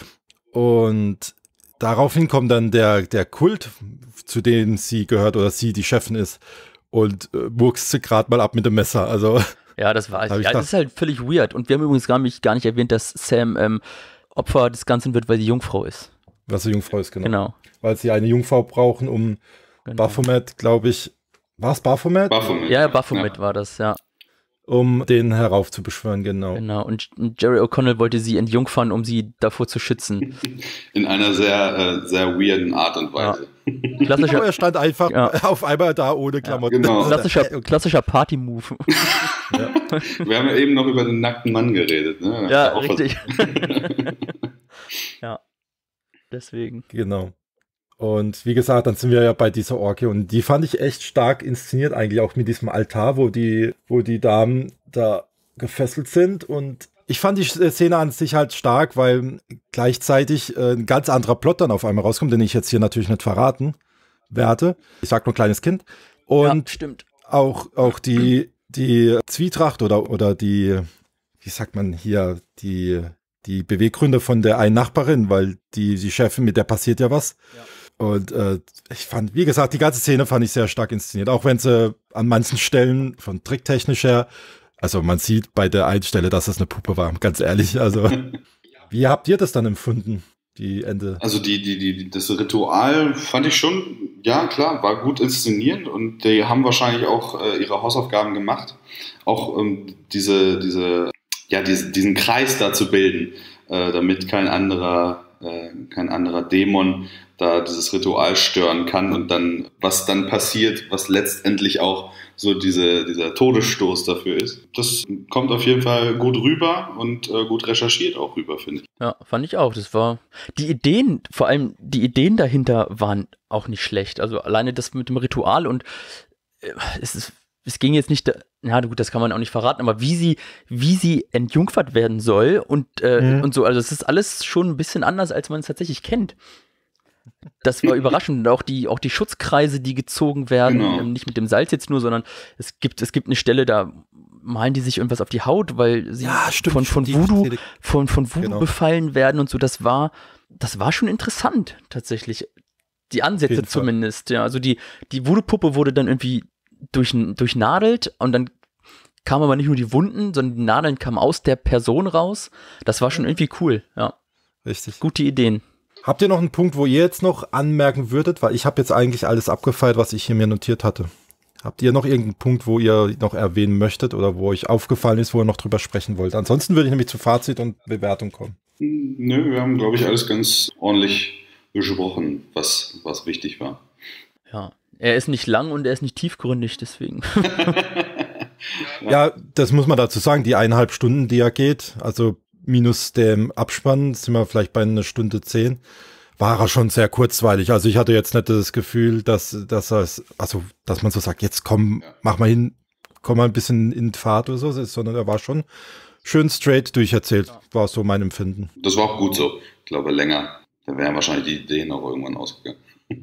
[SPEAKER 5] Und daraufhin kommt dann der, der Kult, zu dem sie gehört oder sie die Chefin ist und äh, murkst sie gerade mal ab mit dem Messer. Also
[SPEAKER 7] Ja, das war,
[SPEAKER 5] Hab
[SPEAKER 7] ja,
[SPEAKER 5] ich
[SPEAKER 7] das
[SPEAKER 5] gedacht.
[SPEAKER 7] ist halt völlig weird. Und wir haben übrigens gar nicht, gar nicht erwähnt, dass Sam ähm, Opfer des Ganzen wird, weil sie Jungfrau ist.
[SPEAKER 5] was eine Jungfrau ist, genau.
[SPEAKER 7] Genau.
[SPEAKER 5] Weil sie eine Jungfrau brauchen, um
[SPEAKER 7] genau.
[SPEAKER 5] Baphomet, glaube ich, war es Baphomet?
[SPEAKER 8] Baphomet.
[SPEAKER 7] Ja, Baphomet war das, ja.
[SPEAKER 5] um den heraufzubeschwören, genau.
[SPEAKER 7] Genau, und Jerry O'Connell wollte sie entjungfern, um sie davor zu schützen.
[SPEAKER 8] In einer sehr, äh, sehr weirden Art und Weise.
[SPEAKER 5] Ja.
[SPEAKER 7] Klassischer,
[SPEAKER 5] er stand einfach
[SPEAKER 7] ja.
[SPEAKER 5] auf einmal da ohne Klamotten.
[SPEAKER 8] Ja, genau.
[SPEAKER 7] Klassischer, klassischer Party-Move.
[SPEAKER 5] Ja.
[SPEAKER 8] Wir haben ja eben noch über den nackten Mann geredet. Ne?
[SPEAKER 7] Ja, richtig. Ja, deswegen.
[SPEAKER 5] Genau. Und wie gesagt, dann sind wir ja bei dieser Orgie und die fand ich echt stark inszeniert, eigentlich auch mit diesem Altar, wo die, wo die Damen da gefesselt sind. Und ich fand die Szene an sich halt stark, weil gleichzeitig äh, ein ganz anderer Plot dann auf einmal rauskommt, den ich jetzt hier natürlich nicht verraten werde. Ich sag nur kleines Kind. Und
[SPEAKER 7] ja, stimmt.
[SPEAKER 5] auch, auch die, die Zwietracht oder, oder die, wie sagt man hier, die, die Beweggründe von der einen Nachbarin, weil die, die Chefin, mit der passiert ja was. Ja. Und äh, ich fand, wie gesagt, die ganze Szene fand ich sehr stark inszeniert, auch wenn sie an manchen Stellen von tricktechnisch her, also man sieht bei der einen Stelle, dass es eine Puppe war, ganz ehrlich. Also, wie habt ihr das dann empfunden, die Ende?
[SPEAKER 8] Also die, die, die, das Ritual fand ich schon, ja klar, war gut inszeniert und die haben wahrscheinlich auch äh, ihre Hausaufgaben gemacht, auch ähm, diese, diese, ja, diese, diesen Kreis da zu bilden, äh, damit kein anderer, äh, kein anderer Dämon da dieses Ritual stören kann und dann, was dann passiert, was letztendlich auch so diese, dieser Todesstoß dafür ist. Das kommt auf jeden Fall gut rüber und äh, gut recherchiert auch rüber, finde ich.
[SPEAKER 7] Ja, fand ich auch. Das war, die Ideen, vor allem die Ideen dahinter waren auch nicht schlecht. Also alleine das mit dem Ritual und äh, es ist, es ging jetzt nicht, na gut, das kann man auch nicht verraten, aber wie sie, wie sie entjungfert werden soll und, äh, mhm. und so, also es ist alles schon ein bisschen anders, als man es tatsächlich kennt. Das war überraschend. Und auch die, auch die Schutzkreise, die gezogen werden, genau. ähm, nicht mit dem Salz jetzt nur, sondern es gibt, es gibt eine Stelle, da malen die sich irgendwas auf die Haut, weil sie
[SPEAKER 5] ja, stimmt,
[SPEAKER 7] von, von Voodoo, von, von Voodoo
[SPEAKER 5] genau.
[SPEAKER 7] befallen werden und so. Das war, das war schon interessant, tatsächlich. Die Ansätze zumindest, ja. Also die, die Voodoo-Puppe wurde dann irgendwie durch, durchnadelt und dann kamen aber nicht nur die Wunden, sondern die Nadeln kamen aus der Person raus. Das war schon irgendwie cool, ja.
[SPEAKER 5] Richtig.
[SPEAKER 7] Gute Ideen.
[SPEAKER 5] Habt ihr noch einen Punkt, wo ihr jetzt noch anmerken würdet? Weil ich habe jetzt eigentlich alles abgefeiert, was ich hier mir notiert hatte. Habt ihr noch irgendeinen Punkt, wo ihr noch erwähnen möchtet oder wo euch aufgefallen ist, wo ihr noch drüber sprechen wollt? Ansonsten würde ich nämlich zu Fazit und Bewertung kommen.
[SPEAKER 8] Nö, wir haben, glaube ich, alles ganz ordentlich besprochen, was, was wichtig war.
[SPEAKER 7] Ja, er ist nicht lang und er ist nicht tiefgründig, deswegen.
[SPEAKER 5] Ja, das muss man dazu sagen, die eineinhalb Stunden, die er geht, also minus dem Abspann, sind wir vielleicht bei einer Stunde zehn, war er schon sehr kurzweilig. Also ich hatte jetzt nicht das Gefühl, dass, dass er, also, dass man so sagt, jetzt komm, mach mal hin, komm mal ein bisschen in Fahrt oder so, sondern er war schon schön straight durcherzählt, war so mein Empfinden.
[SPEAKER 8] Das war auch gut so. Ich glaube, länger, da wären wahrscheinlich die Ideen auch irgendwann ausgegangen.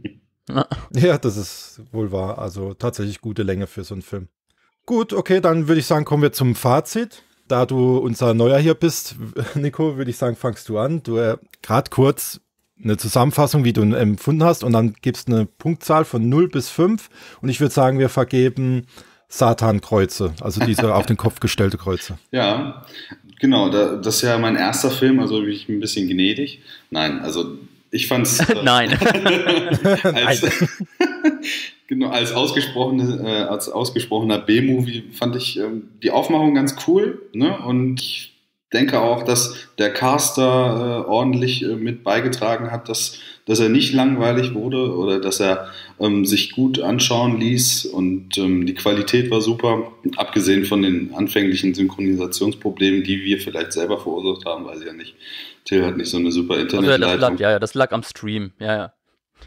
[SPEAKER 5] Ja, das ist wohl wahr. Also tatsächlich gute Länge für so einen Film. Gut, okay, dann würde ich sagen, kommen wir zum Fazit. Da du unser Neuer hier bist, Nico, würde ich sagen, fangst du an. Du äh, gerade kurz eine Zusammenfassung, wie du ihn empfunden hast, und dann gibst eine Punktzahl von null bis fünf. Und ich würde sagen, wir vergeben Satan-Kreuze, also diese auf den Kopf gestellte Kreuze.
[SPEAKER 8] Ja, genau. Da, das ist ja mein erster Film, also bin ich ein bisschen gnädig. Nein, also ich fand's. Äh,
[SPEAKER 7] Nein.
[SPEAKER 8] als, Genau, als, ausgesprochene, äh, als ausgesprochener B-Movie fand ich ähm, die Aufmachung ganz cool, ne? Und ich denke auch, dass der Caster äh, ordentlich äh, mit beigetragen hat, dass, dass er nicht langweilig wurde oder dass er ähm, sich gut anschauen ließ und ähm, die Qualität war super, abgesehen von den anfänglichen Synchronisationsproblemen, die wir vielleicht selber verursacht haben, weiß ich ja nicht. Till hat nicht so eine super Internetleitung.
[SPEAKER 7] Also das lag, ja, ja, das lag am Stream, ja, ja.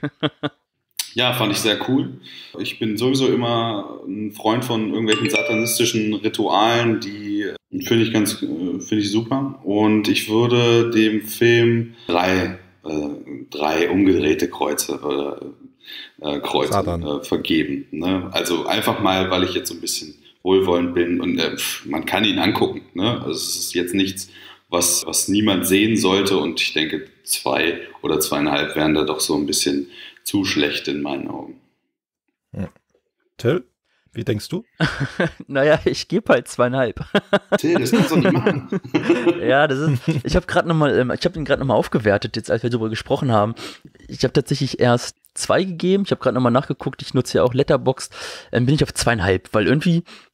[SPEAKER 8] Ja, fand ich sehr cool. Ich bin sowieso immer ein Freund von irgendwelchen satanistischen Ritualen, die finde ich ganz, finde ich super. Und ich würde dem Film drei, äh, drei umgedrehte Kreuze oder äh, Kreuze äh, vergeben. Ne? Also einfach mal, weil ich jetzt so ein bisschen wohlwollend bin und äh, man kann ihn angucken. Ne? Also es ist jetzt nichts, was, was niemand sehen sollte. Und ich denke, zwei oder zweieinhalb wären da doch so ein bisschen zu schlecht in meinen Augen.
[SPEAKER 5] Ja. Till, wie denkst du?
[SPEAKER 7] Naja, ich gebe halt zweieinhalb.
[SPEAKER 8] Till, das kannst du nicht machen.
[SPEAKER 7] Ja, das ist, ich habe gerade nochmal, ich habe ihn gerade nochmal aufgewertet, jetzt als wir darüber gesprochen haben. Ich habe tatsächlich erst zwei gegeben, ich habe gerade nochmal nachgeguckt, ich nutze ja auch Letterboxd, ähm, bin ich auf zweieinhalb, weil irgendwie,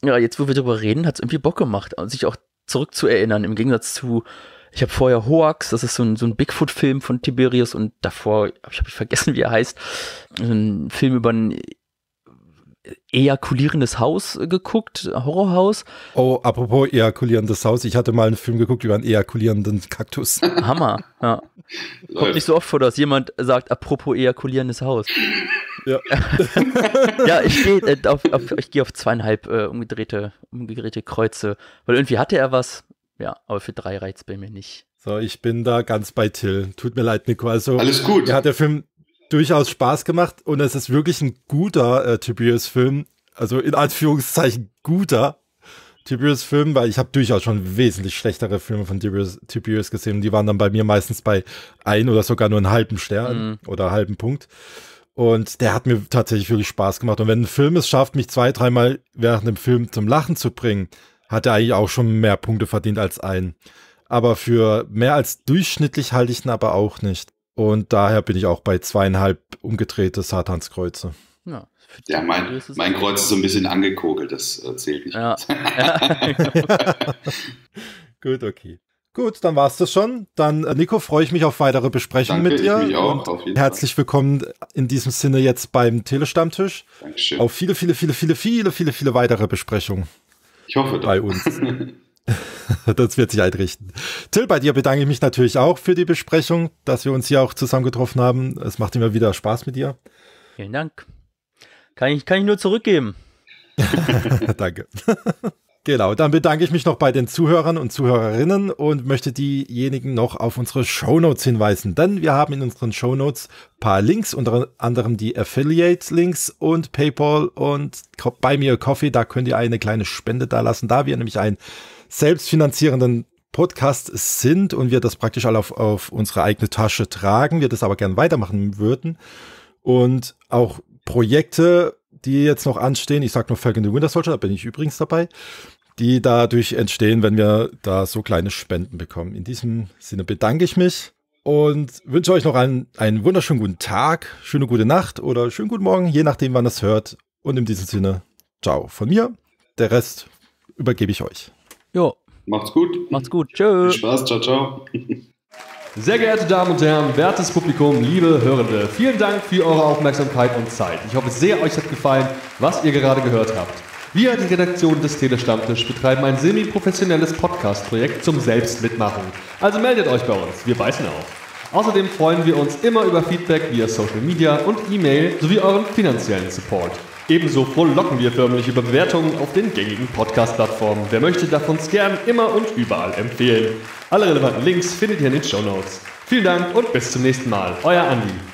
[SPEAKER 7] ja, jetzt wo wir darüber reden, hat es irgendwie Bock gemacht, sich auch zurückzuerinnern, im Gegensatz zu, ich habe vorher Hoax, das ist so ein, so ein Bigfoot-Film von Tiberius und davor, ich habe vergessen, wie er heißt, ein Film über ein ejakulierendes Haus geguckt, Horrorhaus.
[SPEAKER 5] Oh, apropos ejakulierendes Haus, ich hatte mal einen Film geguckt über einen ejakulierenden Kaktus.
[SPEAKER 7] Hammer, ja. Kommt nicht so oft vor, dass jemand sagt, apropos ejakulierendes Haus.
[SPEAKER 5] Ja,
[SPEAKER 7] ja ich gehe äh, auf, auf, ich geh auf zweieinhalb äh, umgedrehte, umgedrehte Kreuze, weil irgendwie hatte er was, ja, aber für drei reizt es bei mir nicht.
[SPEAKER 5] So, ich bin da ganz bei Till. Tut mir leid, Nico. Also,
[SPEAKER 8] alles gut.
[SPEAKER 5] Mir hat der Film durchaus Spaß gemacht und es ist wirklich ein guter äh, Tiberius-Film, also in Anführungszeichen guter Tiberius-Film, weil ich habe durchaus schon wesentlich schlechtere Filme von Tiberius, Tiberius gesehen und die waren dann bei mir meistens bei ein oder sogar nur einen halben Stern mhm. oder halben Punkt und der hat mir tatsächlich wirklich Spaß gemacht und wenn ein Film es schafft, mich zwei, dreimal während dem Film zum Lachen zu bringen, hat er eigentlich auch schon mehr Punkte verdient als ein. Aber für mehr als durchschnittlich halte ich ihn aber auch nicht. Und daher bin ich auch bei zweieinhalb umgedrehte Satanskreuze.
[SPEAKER 7] Ja,
[SPEAKER 8] ja mein, mein Kreuz ist so ein bisschen angekokelt, das äh, zählt nicht.
[SPEAKER 7] Ja. Ja.
[SPEAKER 5] Gut, okay. Gut, dann war's das schon. Dann, äh, Nico, freue ich mich auf weitere Besprechungen
[SPEAKER 8] Danke,
[SPEAKER 5] mit dir.
[SPEAKER 8] Ich mich auch,
[SPEAKER 5] und
[SPEAKER 8] auf jeden
[SPEAKER 5] herzlich
[SPEAKER 8] Fall.
[SPEAKER 5] willkommen in diesem Sinne jetzt beim Telestammtisch.
[SPEAKER 8] Dankeschön.
[SPEAKER 5] Auf viele, viele, viele, viele, viele, viele, viele weitere Besprechungen.
[SPEAKER 8] Ich hoffe doch.
[SPEAKER 5] Bei uns. Das wird sich einrichten. Till, bei dir bedanke ich mich natürlich auch für die Besprechung, dass wir uns hier auch zusammen getroffen haben. Es macht immer wieder Spaß mit dir.
[SPEAKER 7] Vielen Dank. Kann ich, kann ich nur zurückgeben.
[SPEAKER 5] Danke. Genau, dann bedanke ich mich noch bei den Zuhörern und Zuhörerinnen und möchte diejenigen noch auf unsere Shownotes hinweisen, denn wir haben in unseren Shownotes ein paar Links, unter anderem die Affiliate-Links und PayPal und Buy Me a Coffee, da könnt ihr eine kleine Spende da lassen, da wir nämlich ein selbstfinanzierenden Podcast sind und wir das praktisch alle auf, auf unsere eigene Tasche tragen, wir das aber gern weitermachen würden und auch Projekte, die jetzt noch anstehen, ich sag nur Falcon the Winter Soldier, da bin ich übrigens dabei, die dadurch entstehen, wenn wir da so kleine Spenden bekommen. In diesem Sinne bedanke ich mich und wünsche euch noch einen, einen wunderschönen guten Tag, schöne gute Nacht oder schönen guten Morgen, je nachdem, wann es hört. Und in diesem Sinne, ciao von mir, der Rest übergebe ich euch.
[SPEAKER 7] Jo.
[SPEAKER 8] Macht's gut.
[SPEAKER 7] Macht's gut. Tschö.
[SPEAKER 8] Viel Spaß. Ciao, ciao.
[SPEAKER 1] Sehr geehrte Damen und Herren, wertes Publikum, liebe Hörende, vielen Dank für eure Aufmerksamkeit und Zeit. Ich hoffe sehr, euch hat gefallen, was ihr gerade gehört habt. Wir, die Redaktion des Telestammtisch, betreiben ein semi-professionelles Podcast-Projekt zum Selbstmitmachen. Also meldet euch bei uns, wir beißen auf. Außerdem freuen wir uns immer über Feedback via Social Media und E-Mail sowie euren finanziellen Support. Ebenso frohlocken wir förmlich über Bewertungen auf den gängigen Podcast-Plattformen. Wer möchte, darf uns gern immer und überall empfehlen. Alle relevanten Links findet ihr in den Shownotes. Vielen Dank und bis zum nächsten Mal. Euer Andi.